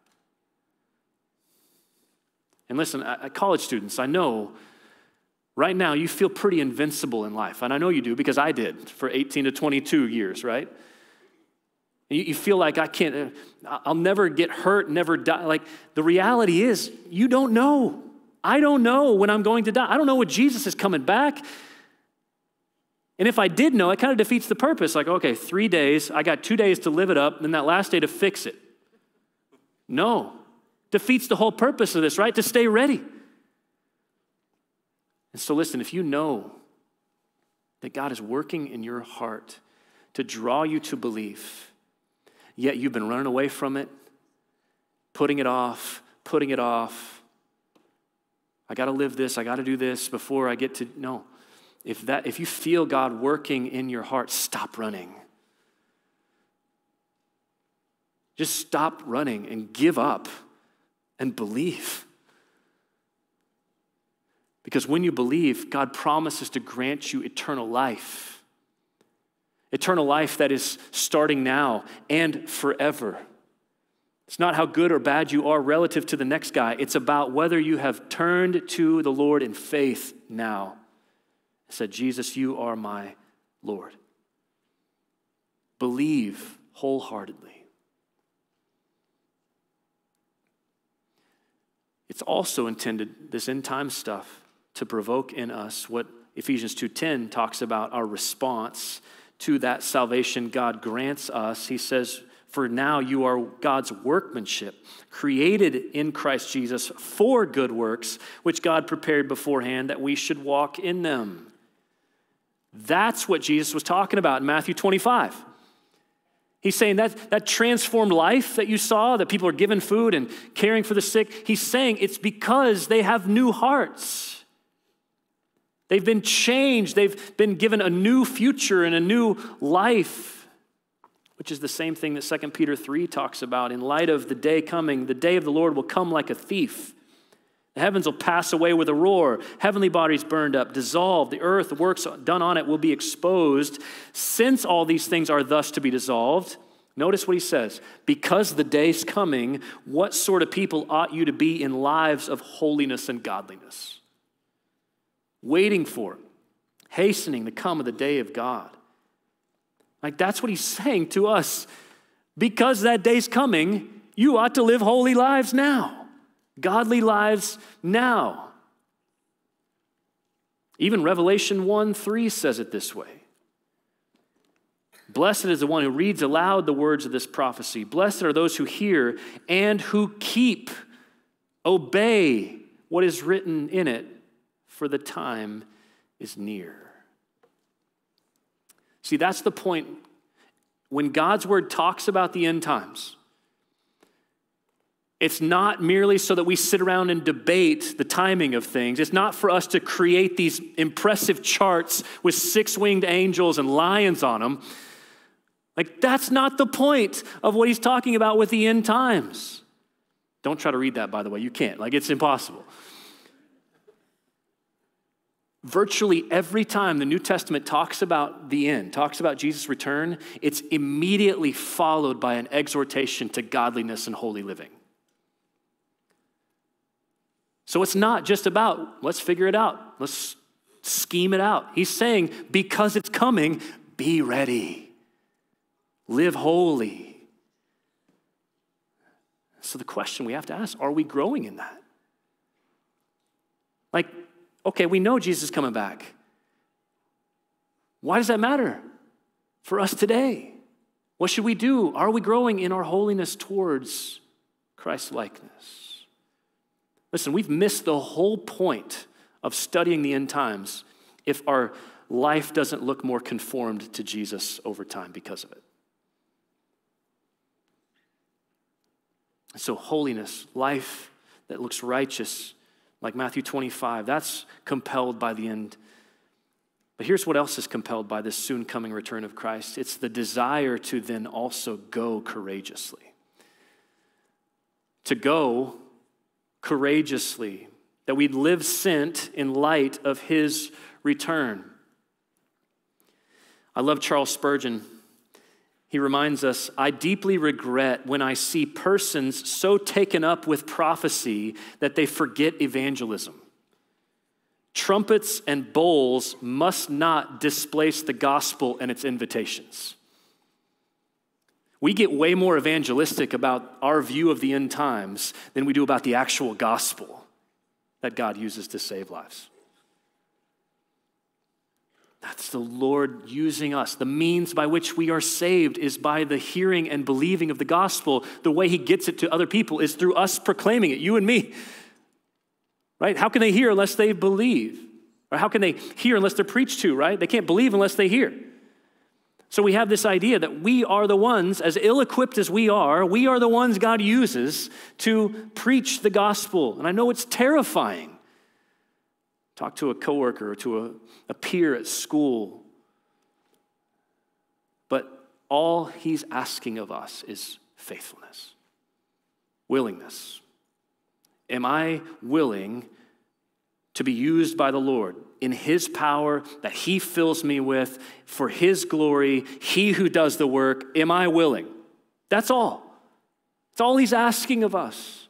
And listen, college students, I know right now, you feel pretty invincible in life. And I know you do because I did for eighteen to twenty-two years, right? And you, you feel like I can't, I'll never get hurt, never die. Like the reality is, you don't know. I don't know when I'm going to die. I don't know when Jesus is coming back. And if I did know, it kind of defeats the purpose. Like, okay, three days, I got two days to live it up, and then that last day to fix it. No. Defeats the whole purpose of this, right? To stay ready. And so listen, if you know that God is working in your heart to draw you to belief, yet you've been running away from it, putting it off, putting it off. I got to live this, I got to do this before I get to, no. If that, if you feel God working in your heart, stop running. Just stop running and give up and believe. Because when you believe, God promises to grant you eternal life. Eternal life that is starting now and forever. It's not how good or bad you are relative to the next guy. It's about whether you have turned to the Lord in faith now. Said, Jesus, you are my Lord. Believe wholeheartedly. It's also intended, this end time stuff, to provoke in us what Ephesians two ten talks about, our response to that salvation God grants us. He says, for now you are God's workmanship, created in Christ Jesus for good works, which God prepared beforehand that we should walk in them. That's what Jesus was talking about in Matthew twenty-five. He's saying that that transformed life that you saw, that people are given food and caring for the sick, he's saying it's because they have new hearts. They've been changed. They've been given a new future and a new life, which is the same thing that Second Peter three talks about. In light of the day coming, the day of the Lord will come like a thief. The heavens will pass away with a roar. Heavenly bodies burned up, dissolved. The earth, the works done on it will be exposed. Since all these things are thus to be dissolved, notice what he says. Because the day's coming, what sort of people ought you to be in lives of holiness and godliness? Waiting for, hastening the come of the day of God. Like that's what he's saying to us. Because that day's coming, you ought to live holy lives now. Godly lives now. Even Revelation one three says it this way. Blessed is the one who reads aloud the words of this prophecy. Blessed are those who hear and who keep, obey what is written in it, for the time is near. See, that's the point. When God's word talks about the end times, it's not merely so that we sit around and debate the timing of things. It's not for us to create these impressive charts with six-winged angels and lions on them. Like, that's not the point of what he's talking about with the end times. Don't try to read that, by the way. You can't. Like, it's impossible. Virtually every time the New Testament talks about the end, talks about Jesus' return, it's immediately followed by an exhortation to godliness and holy living. So it's not just about, let's figure it out. Let's scheme it out. He's saying, because it's coming, be ready. Live holy. So the question we have to ask, are we growing in that? Like, okay, we know Jesus is coming back. Why does that matter for us today? What should we do? Are we growing in our holiness towards Christ-likeness? Listen, we've missed the whole point of studying the end times if our life doesn't look more conformed to Jesus over time because of it. So holiness, life that looks righteous, like Matthew twenty-five, that's compelled by the end. But here's what else is compelled by this soon coming return of Christ. It's the desire to then also go courageously. To go courageously, that we'd live sent in light of his return. I love Charles Spurgeon. He reminds us, I deeply regret when I see persons so taken up with prophecy that they forget evangelism. Trumpets and bowls must not displace the gospel and its invitations. We get way more evangelistic about our view of the end times than we do about the actual gospel that God uses to save lives. That's the Lord using us. The means by which we are saved is by the hearing and believing of the gospel. The way he gets it to other people is through us proclaiming it, you and me. Right? How can they hear unless they believe? Or how can they hear unless they're preached to, right? They can't believe unless they hear. So we have this idea that we are the ones, as ill-equipped as we are, we are the ones God uses to preach the gospel. And I know it's terrifying. Talk to a coworker or to a, a peer at school. But all he's asking of us is faithfulness, willingness. Am I willing to be used by the Lord in his power that he fills me with for his glory, he who does the work? Am I willing? That's all. That's all he's asking of us.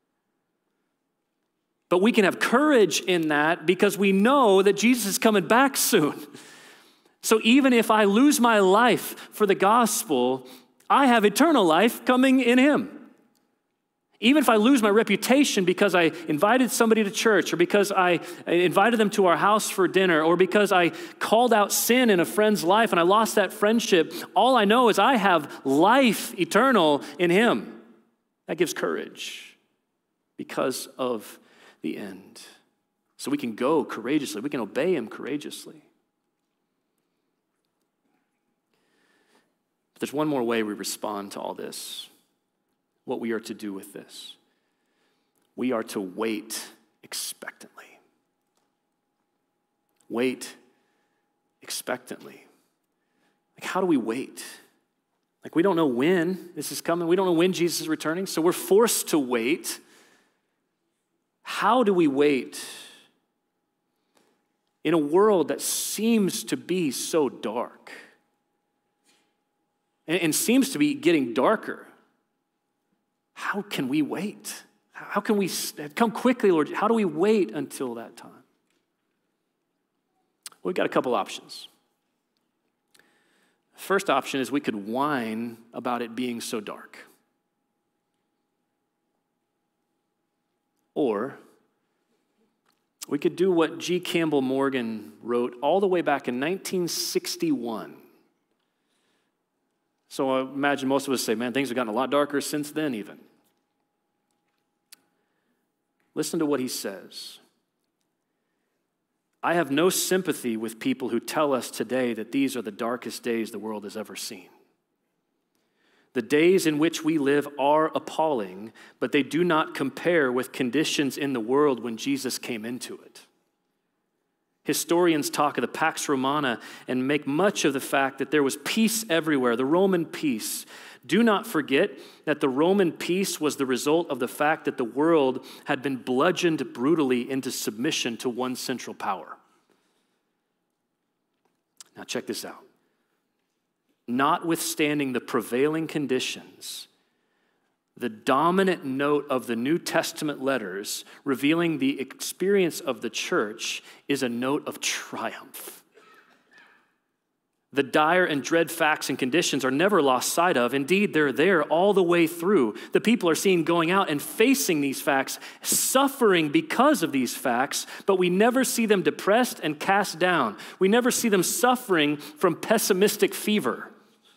But we can have courage in that because we know that Jesus is coming back soon. So even if I lose my life for the gospel, I have eternal life coming in him. Even if I lose my reputation because I invited somebody to church, or because I invited them to our house for dinner, or because I called out sin in a friend's life and I lost that friendship, all I know is I have life eternal in him. That gives courage because of the end. So we can go courageously. We can obey him courageously. But there's one more way we respond to all this. What we are to do with this. We are to wait expectantly. Wait expectantly. Like, how do we wait? Like, we don't know when this is coming. We don't know when Jesus is returning, so we're forced to wait. How do we wait in a world that seems to be so dark and, and seems to be getting darker? How can we wait? How can we come quickly, Lord? How do we wait until that time? We've got a couple options. First option is we could whine about it being so dark. Or we could do what G. Campbell Morgan wrote all the way back in nineteen sixty-one. So I imagine most of us say, man, things have gotten a lot darker since then even. Listen to what he says. I have no sympathy with people who tell us today that these are the darkest days the world has ever seen. The days in which we live are appalling, but they do not compare with conditions in the world when Jesus came into it. Historians talk of the Pax Romana and make much of the fact that there was peace everywhere, the Roman peace. Do not forget that the Roman peace was the result of the fact that the world had been bludgeoned brutally into submission to one central power. Now check this out. Notwithstanding the prevailing conditions, the dominant note of the New Testament letters revealing the experience of the church is a note of triumph. The dire and dread facts and conditions are never lost sight of. Indeed, they're there all the way through. The people are seen going out and facing these facts, suffering because of these facts, but we never see them depressed and cast down. We never see them suffering from pessimistic fever.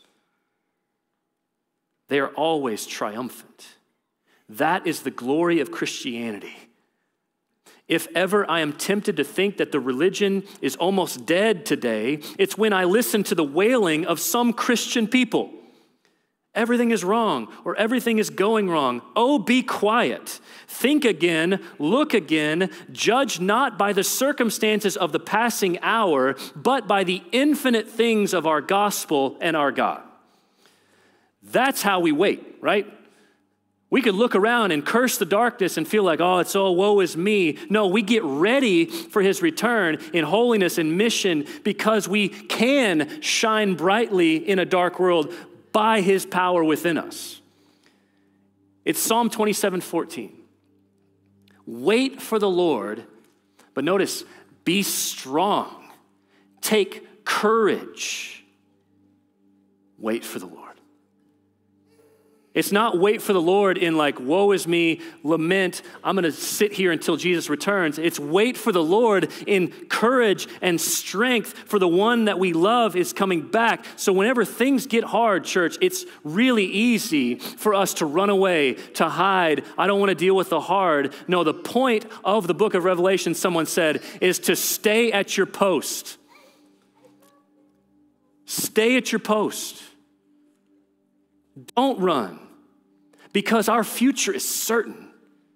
They are always triumphant. That is the glory of Christianity. If ever I am tempted to think that the religion is almost dead today, it's when I listen to the wailing of some Christian people. Everything is wrong, or everything is going wrong. Oh, be quiet. Think again, look again, judge not by the circumstances of the passing hour, but by the infinite things of our gospel and our God. That's how we wait, right? We could look around and curse the darkness and feel like, oh, it's all woe is me. No, we get ready for his return in holiness and mission because we can shine brightly in a dark world by his power within us. It's Psalm twenty-seven fourteen. Wait for the Lord, but notice, be strong. Take courage. Wait for the Lord. It's not wait for the Lord in like, woe is me, lament, I'm going to sit here until Jesus returns. It's wait for the Lord in courage and strength for the one that we love is coming back. So whenever things get hard, church, it's really easy for us to run away, to hide. I don't want to deal with the hard. No, the point of the book of Revelation, someone said, is to stay at your post. Stay at your post. Don't run, because our future is certain.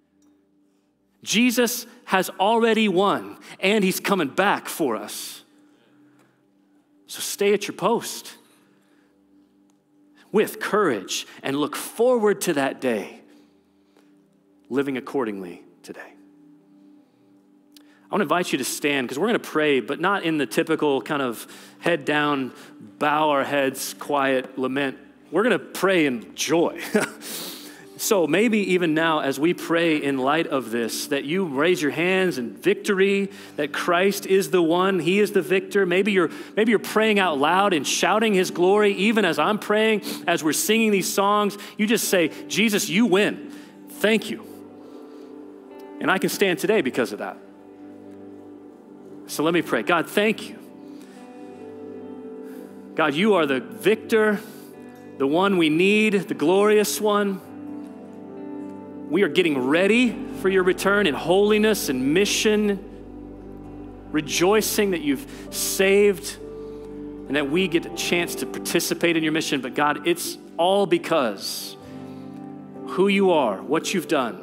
Jesus has already won, and he's coming back for us. So stay at your post with courage and look forward to that day, living accordingly today. I want to invite you to stand because we're going to pray, but not in the typical kind of head down, bow our heads, quiet, lament. We're going to pray in joy. So maybe even now as we pray in light of this, that you raise your hands in victory, that Christ is the one, he is the victor. Maybe you're, maybe you're praying out loud and shouting his glory, even as I'm praying, as we're singing these songs. You just say, Jesus, you win. Thank you. And I can stand today because of that. So let me pray. God, thank you. God, you are the victor, the one we need, the glorious one. We are getting ready for your return in holiness and mission, rejoicing that you've saved and that we get a chance to participate in your mission. But God, it's all because who you are, what you've done.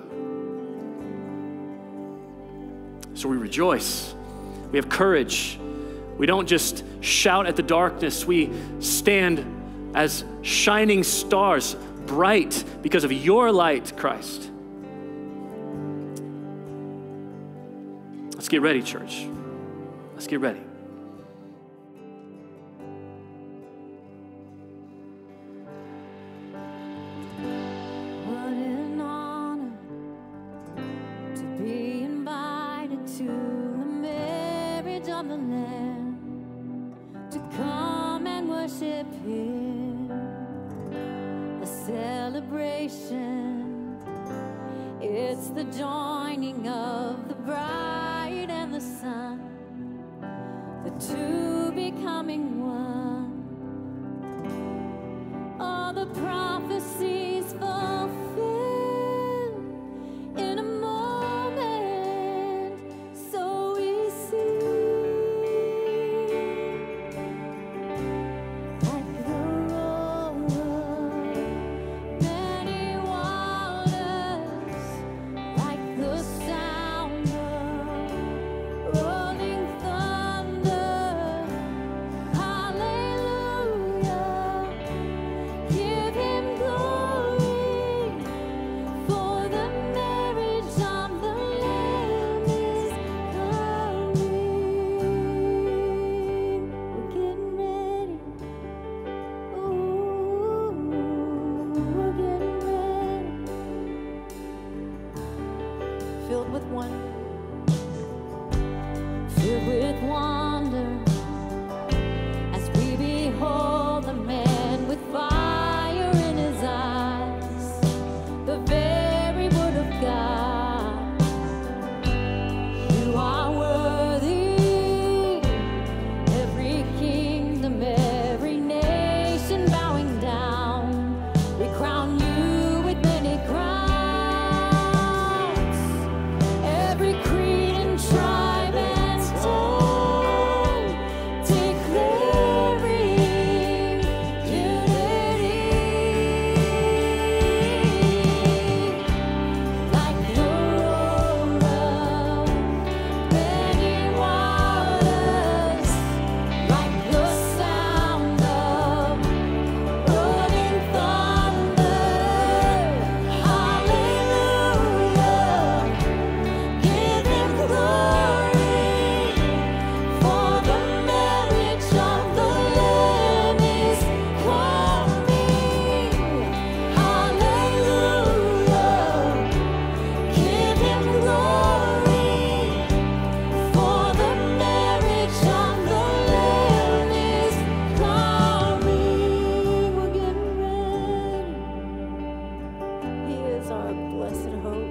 So we rejoice. We have courage. We don't just shout at the darkness. We stand as shining stars, bright because of your light, Christ. Let's get ready, church. Let's get ready. What an honor to be invited to the marriage of the Lamb, to come and worship Him, a celebration. It's the joining of the bride and the Son, the two becoming one. All the prophecies fulfilled in a moment, so we see. Like the roar of many waters, like the sound of rolling thunder. Hallelujah, give Him glory, for the marriage of the Lamb is coming. We're getting ready. Ooh, we're getting ready. Filled with wonder, filled with wonder, as we behold the man with fire in his eyes, the very word of God. You are worthy, every kingdom, every nation bowing down. We crown you with many crowns, every creed and tribe and tongue declaring unity. Like the roar of many waters, like the sound of rolling thunder. Hallelujah, give Him glory, for the marriage of the Lamb is coming. Hallelujah, give Him glory, for the marriage of the Lamb is coming. We're getting ready. He is our blessed hope.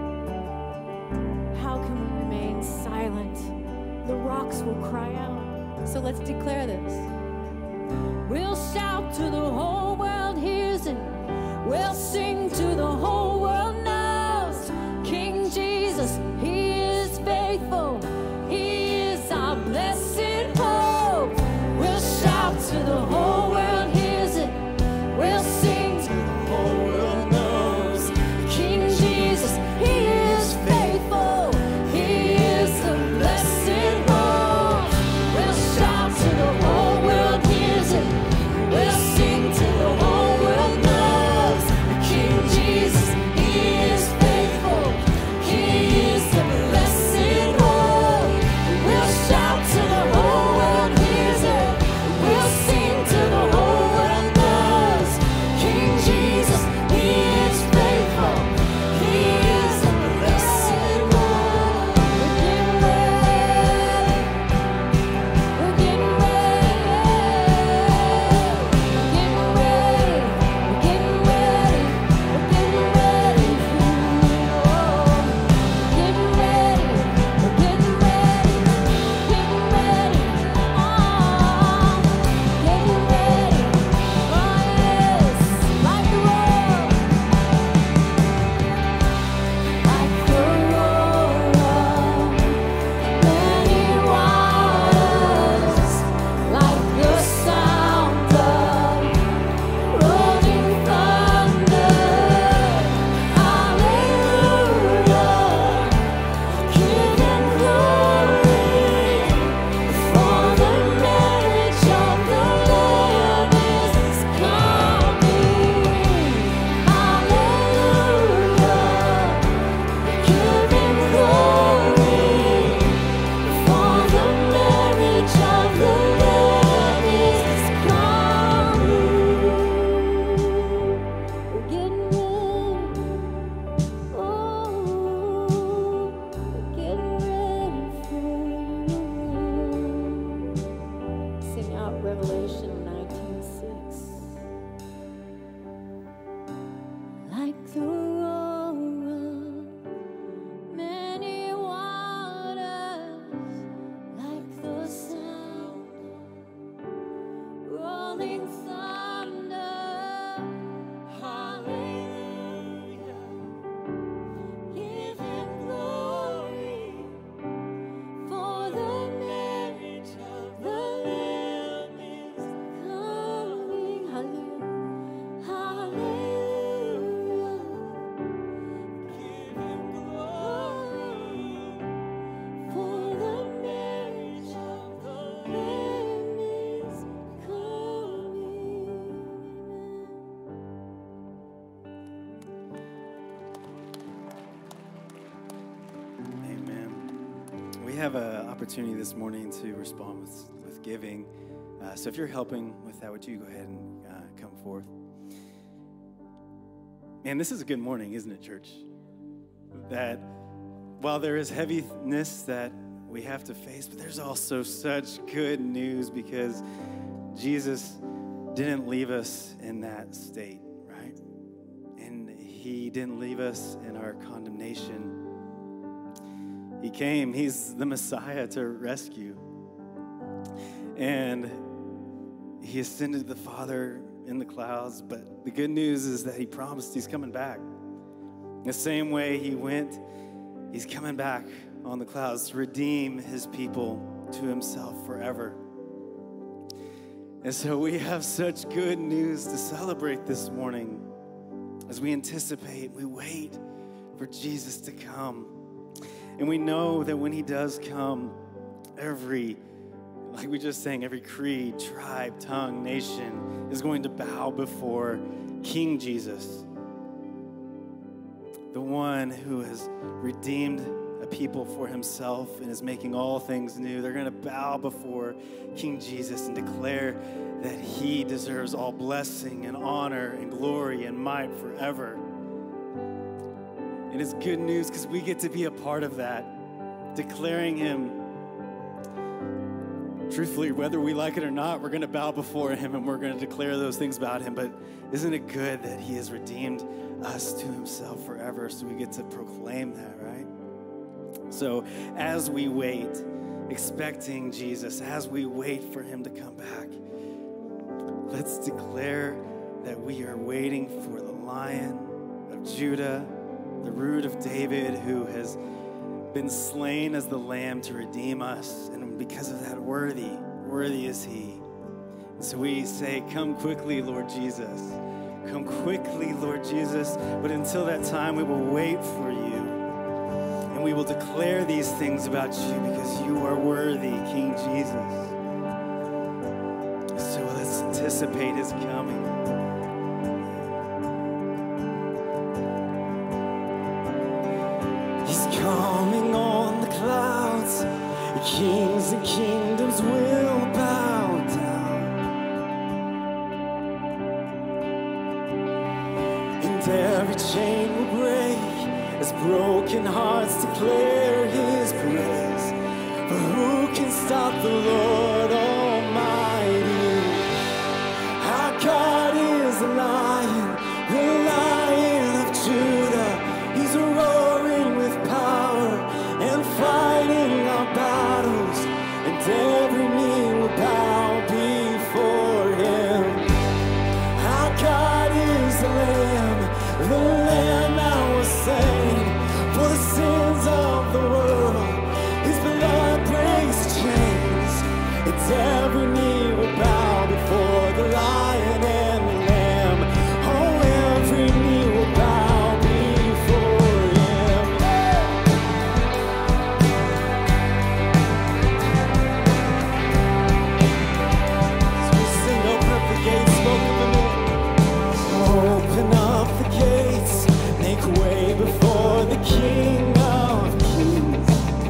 How can we remain silent? The rocks will cry out. So let's declare this. We'll shout to the whole world hears it. We'll sing to the whole world knows. King Jesus, He is faithful. He is our blessed hope. We'll shout to the whole world hears it. We'll sing to the whole world knows. King Jesus, He is faithful. He is the blessed hope. We'll shout to the whole world hears it. We'll sing to the whole world have an opportunity this morning to respond with, with giving. Uh, so if you're helping with that, would you go ahead and uh, come forth? Man, this is a good morning, isn't it, church? That while there is heaviness that we have to face, but there's also such good news because Jesus didn't leave us in that state, right? And he didn't leave us in our condemnation. He came, he's the Messiah to rescue. And he ascended to the Father in the clouds, but the good news is that he promised he's coming back. The same way he went, he's coming back on the clouds to redeem his people to himself forever. And so we have such good news to celebrate this morning as we anticipate, we wait for Jesus to come. And we know that when he does come, every, like we just sang, every creed, tribe, tongue, nation is going to bow before King Jesus, the one who has redeemed a people for himself and is making all things new. They're going to bow before King Jesus and declare that he deserves all blessing and honor and glory and might forever. And it's good news because we get to be a part of that, declaring him. Truthfully, whether we like it or not, we're going to bow before him and we're going to declare those things about him. But isn't it good that he has redeemed us to himself forever, so we get to proclaim that, right? So as we wait, expecting Jesus, as we wait for him to come back, let's declare that we are waiting for the Lion of Judah, the Root of David, who has been slain as the Lamb to redeem us. And because of that, worthy, worthy is he. And so we say, come quickly, Lord Jesus. Come quickly, Lord Jesus. But until that time, we will wait for you. And we will declare these things about you because you are worthy, King Jesus. So let's anticipate his coming. Coming on the clouds, kings and kingdoms will bow down, and every chain will break as broken hearts declare his praise. For who can stop the Lord Almighty? Our God is the Lion, the Lion of Judah. He's roaring with power and fighting our battles, and every knee will bow before him. Our God is the Lamb, the Lamb that was slain for the sins of the world. His blood breaks the chains, and every knee will bow before the Lion and the Lamb. Oh, every knee will bow before him. So we sing, open up the gates, welcome him in. Open up the gates, make way before the King of Kings.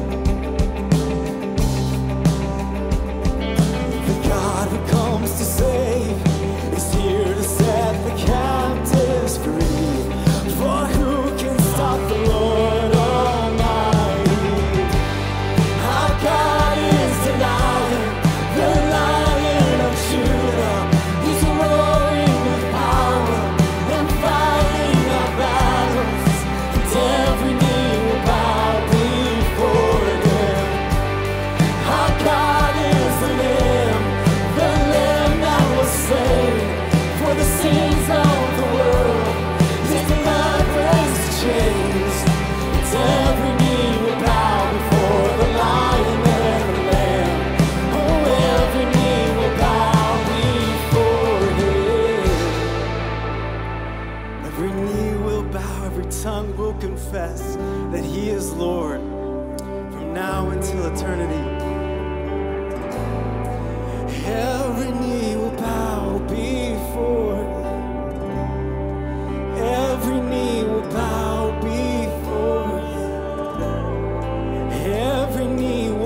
The God who comes to save is here to set the captives free. For who can stop the Lord Almighty? Our God is the Lion, the Lion of Judah. He's roaring with power and fighting our battles, and every knee will bow before him. Our God is the Lamb, the Lamb that was slain for the sins of the world. His blood breaks the chains, and every knee will bow before the Lion and the Lamb. Oh, every knee will bow before him. Every knee will bow, every tongue will confess that he is Lord from now until eternity. Every knee will bow before him. Every knee will bow before him. Every knee will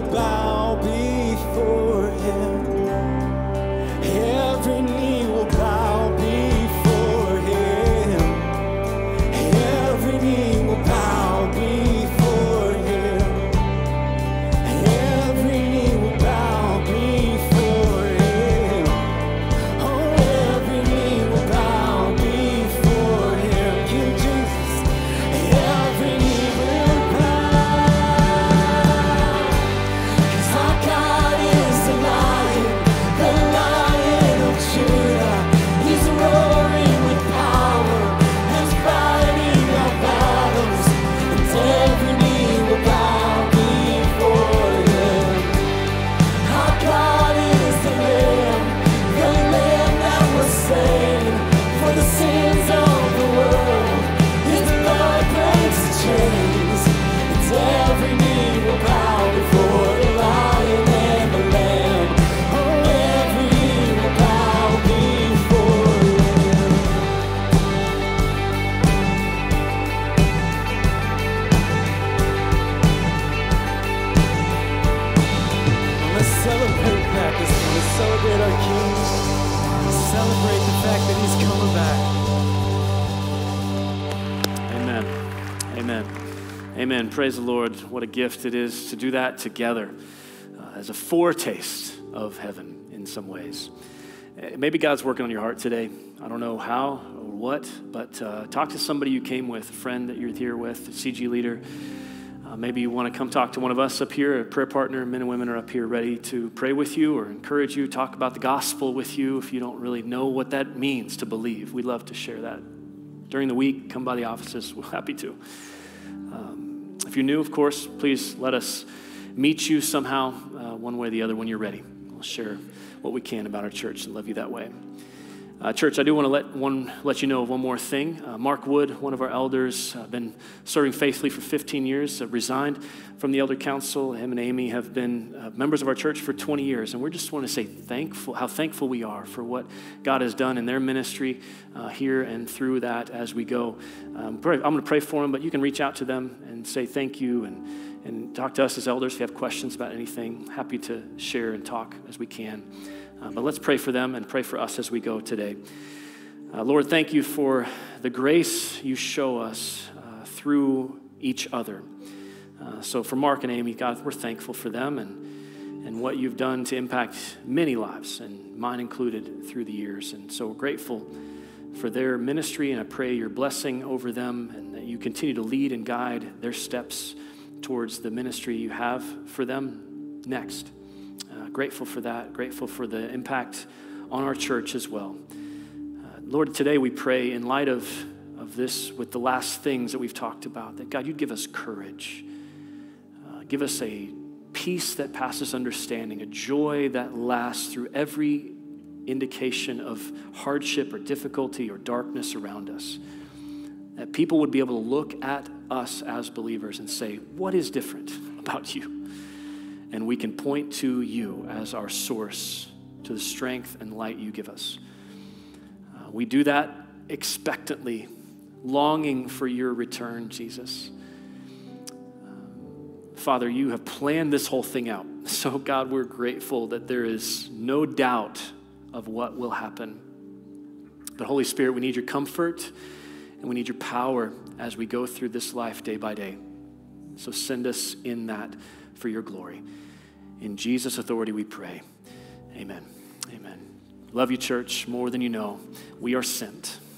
Amen. Amen. Praise the Lord. What a gift it is to do that together uh, as a foretaste of heaven in some ways. Uh, maybe God's working on your heart today. I don't know how or what, but uh, talk to somebody you came with, a friend that you're here with, a C G leader. Uh, maybe you want to come talk to one of us up here, a prayer partner. Men and women are up here ready to pray with you or encourage you, talk about the gospel with you if you don't really know what that means to believe. We'd love to share that. During the week, come by the offices. We're happy to. Um, if you're new, of course, please let us meet you somehow, uh, one way or the other, when you're ready. We'll share what we can about our church and love you that way. Uh, church, I do want to let one let you know of one more thing. Uh, Mark Wood, one of our elders, uh, been serving faithfully for fifteen years, uh, resigned from the elder council. Him and Amy have been uh, members of our church for twenty years, and we just want to say thankful, how thankful we are for what God has done in their ministry uh, here and through that as we go. Um, pray, I'm going to pray for them, but you can reach out to them and say thank you and, and talk to us as elders if you have questions about anything. Happy to share and talk as we can. Uh, but let's pray for them and pray for us as we go today. Uh, Lord, thank you for the grace you show us uh, through each other. Uh, so for Mark and Amy, God, we're thankful for them and, and what you've done to impact many lives, and mine included, through the years. And so we're grateful for their ministry, and I pray your blessing over them and that you continue to lead and guide their steps towards the ministry you have for them next. Uh, grateful for that, grateful for the impact on our church as well. Uh, Lord, today we pray in light of, of this, with the last things that we've talked about, that God, you'd give us courage. Uh, give us a peace that passes understanding, a joy that lasts through every indication of hardship or difficulty or darkness around us. That people would be able to look at us as believers and say, what is different about you? And we can point to you as our source, to the strength and light you give us. Uh, we do that expectantly, longing for your return, Jesus. Um, Father, you have planned this whole thing out. So, God, we're grateful that there is no doubt of what will happen. But, Holy Spirit, we need your comfort and we need your power as we go through this life day by day. So send us in that for your glory. In Jesus' authority we pray. Amen. Amen. Love you, church, more than you know. We are sent.